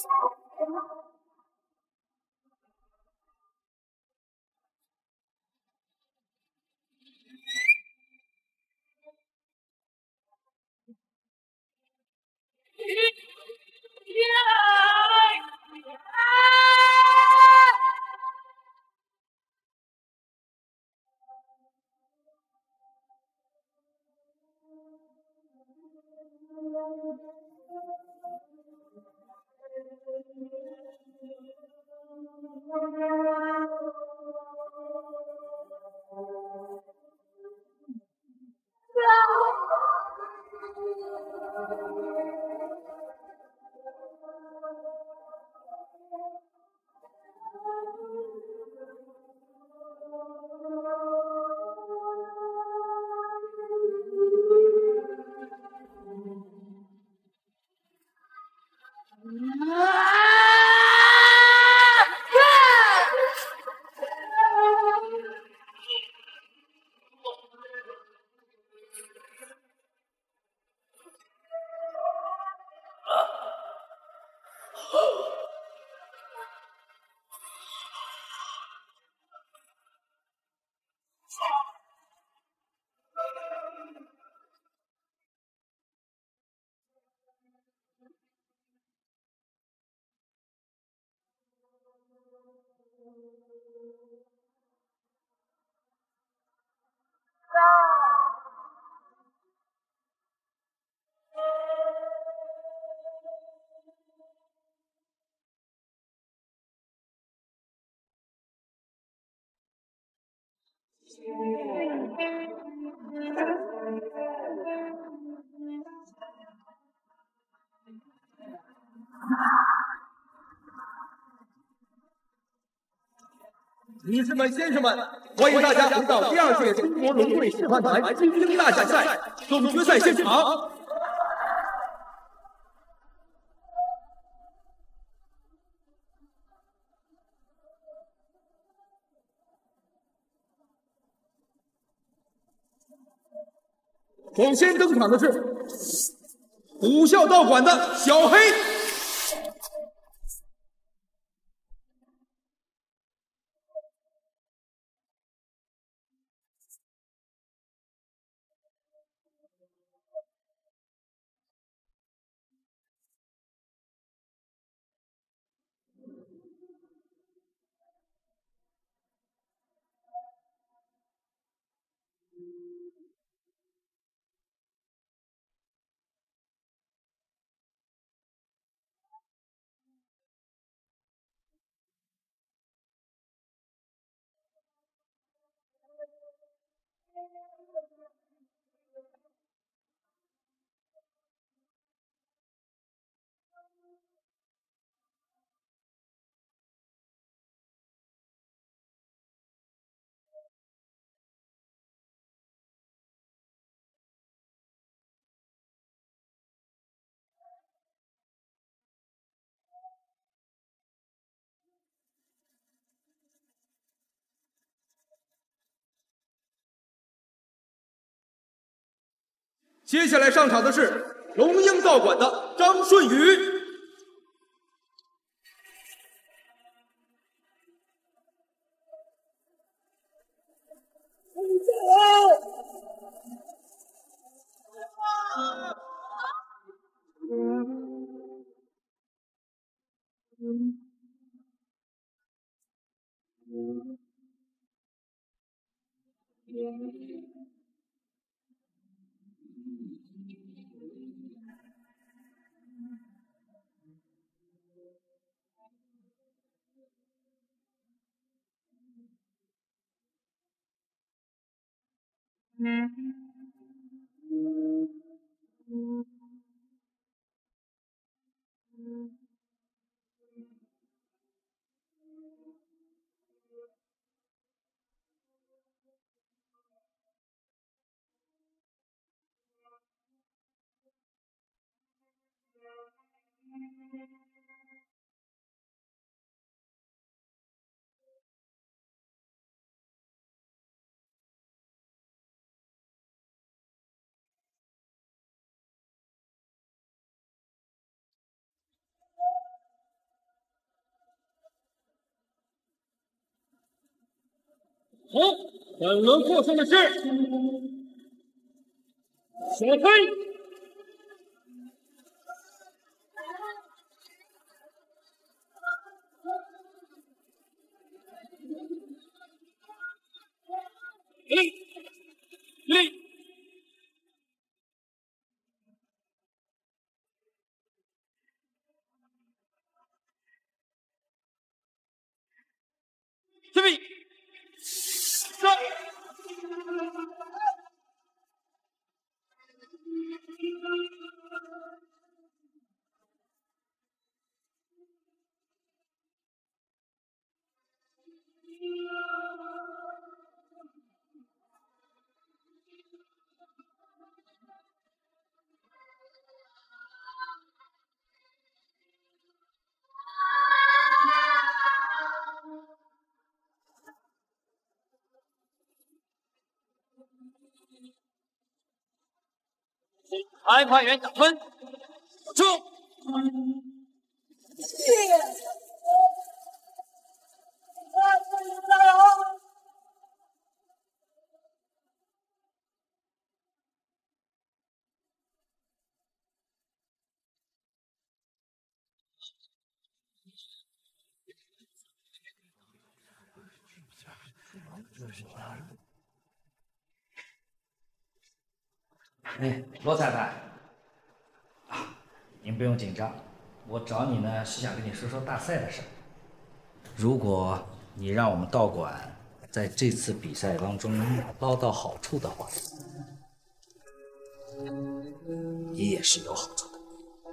女士们、先生们，欢迎大家回到第二届中国龙队示范团精英大奖赛总决赛现场。首先登场的是虎啸道馆的小黑。接下来上场的是龙鹰道馆的张顺宇。 好，本轮获胜的是小黑。立立。 准备，上！裁判员打分，出。 哎，罗裁判，啊，您不用紧张，我找你呢是想跟你说说大赛的事儿。如果你让我们道馆在这次比赛当中捞到好处的话，你也是有好处的。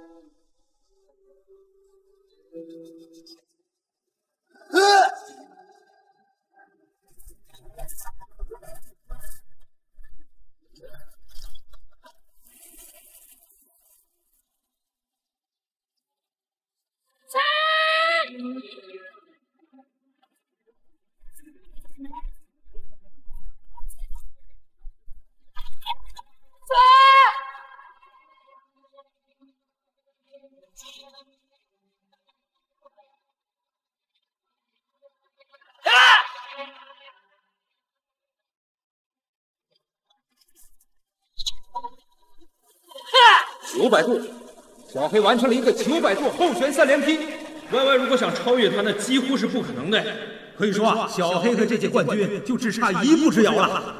九百度，小黑完成了一个九百度后旋三连劈。 Y Y 如果想超越他，那几乎是不可能的。 可以说啊，小黑和这届冠军就只差一步之遥了。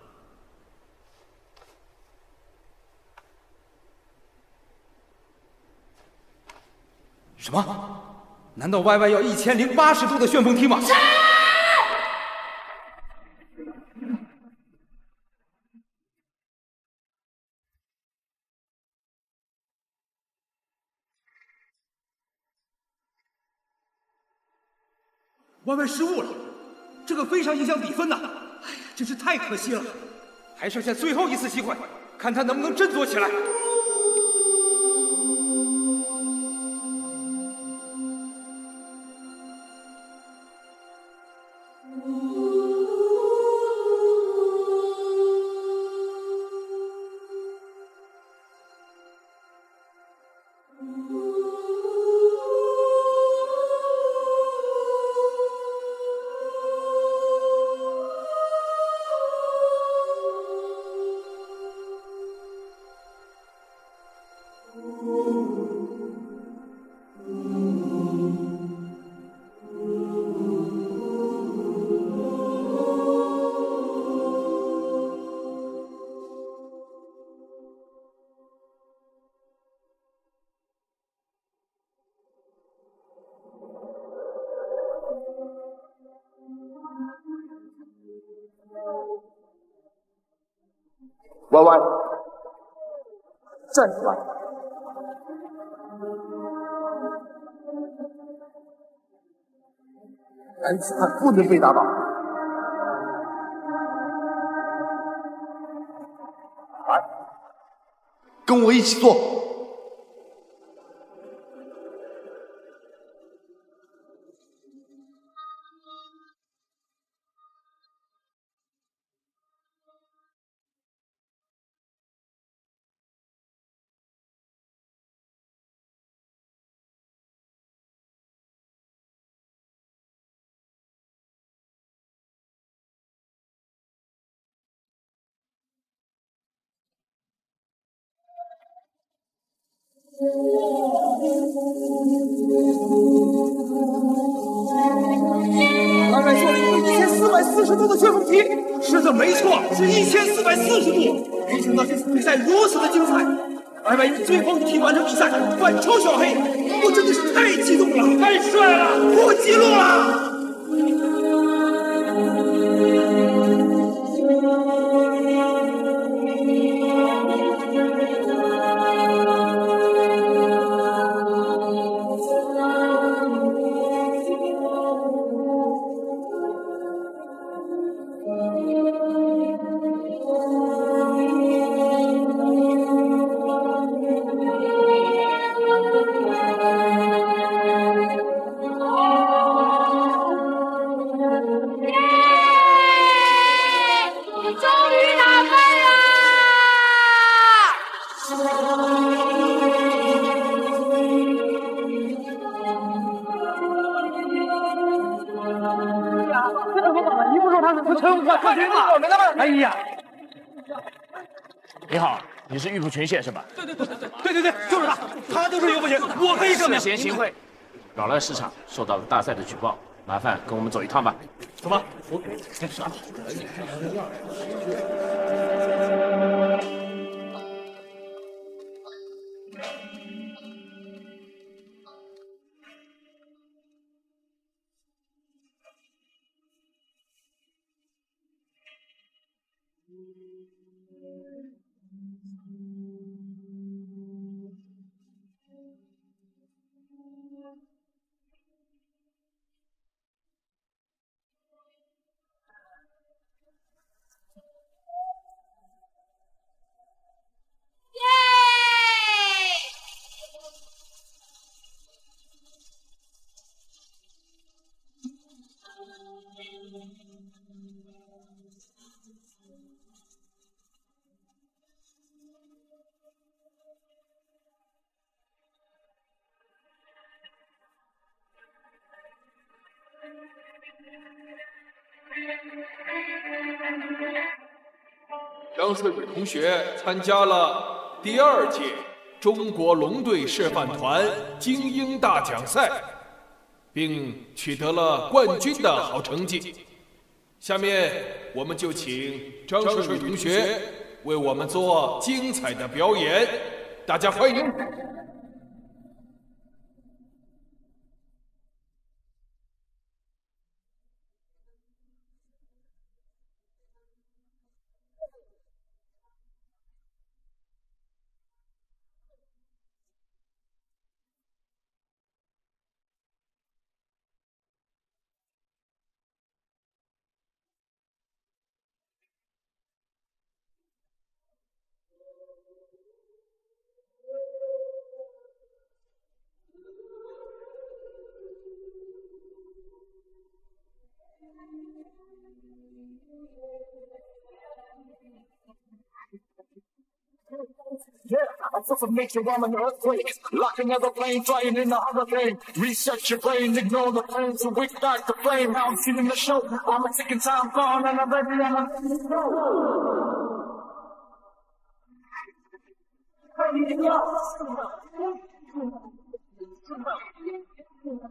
什么？难道 Y Y 要一千零八十度的旋风踢吗？Y Y 失误了，这个非常影响比分呐！哎呀，真是太可惜了。还剩下最后一次机会，看他能不能振作起来。 Y Y， 站起来！男子汉不能被打倒。来，跟我一起做。 刚才做了一个一千四百四十度的旋风踢，是的，没错，是一千四百四十度。没想到这次比赛如此的精彩，二百用最后一踢完成比赛，反超小黑，我真的是太激动了，太帅了，破纪录了！ 哎呀， 你好，你是玉部群蟹是吧？ 对对对对对对对对，就是他，他就是玉部群，我可以证明。 事先行贿，扰乱市场，受到了大赛的举报，麻烦跟我们走一趟吧。 走吧，我。 张翠蕊同学参加了第二届中国龙队示范团精英大奖赛，并取得了冠军的好成绩。下面我们就请张翠蕊同学为我们做精彩的表演，大家欢迎。 Yeah, I'm full of nature, I'm an earthquake. Locking out the flame, flying in the hurricane. Reset your brain, ignore the pain, so we start the flame. Now I'm feeling the show, I'm a ticking time bomb, and I'm ready, I'm ready to go.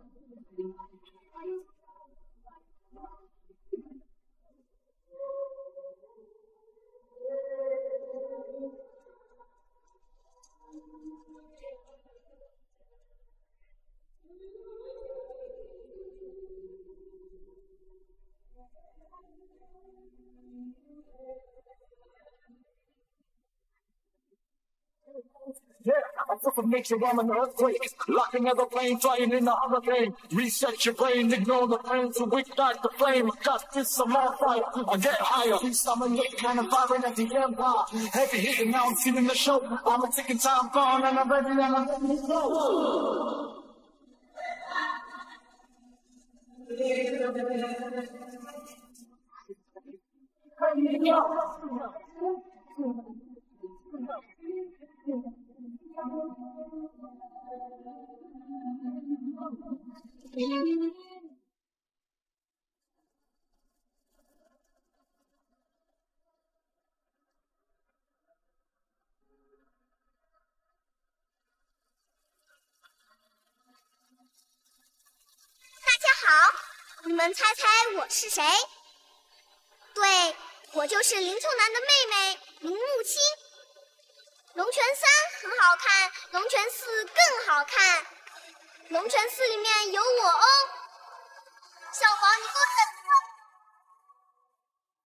Yeah, I'm full of nature, I'm an earthquake. Locking out the flame, flying in the hurricane. Reset your brain, ignore the pain, so we start the flame. Got this, I'm on fire, I get higher. I'm a nick, kind of firing at the empire. Heavy hitting, now I'm feeling the show. I'm a ticking time bomb, and I'm ready, and I'm ready to go. 们猜猜我是谁？对，我就是林秋南的妹妹林木清。龙泉三很好看，龙泉寺更好看。龙泉寺里面有我哦，小黄，你给我等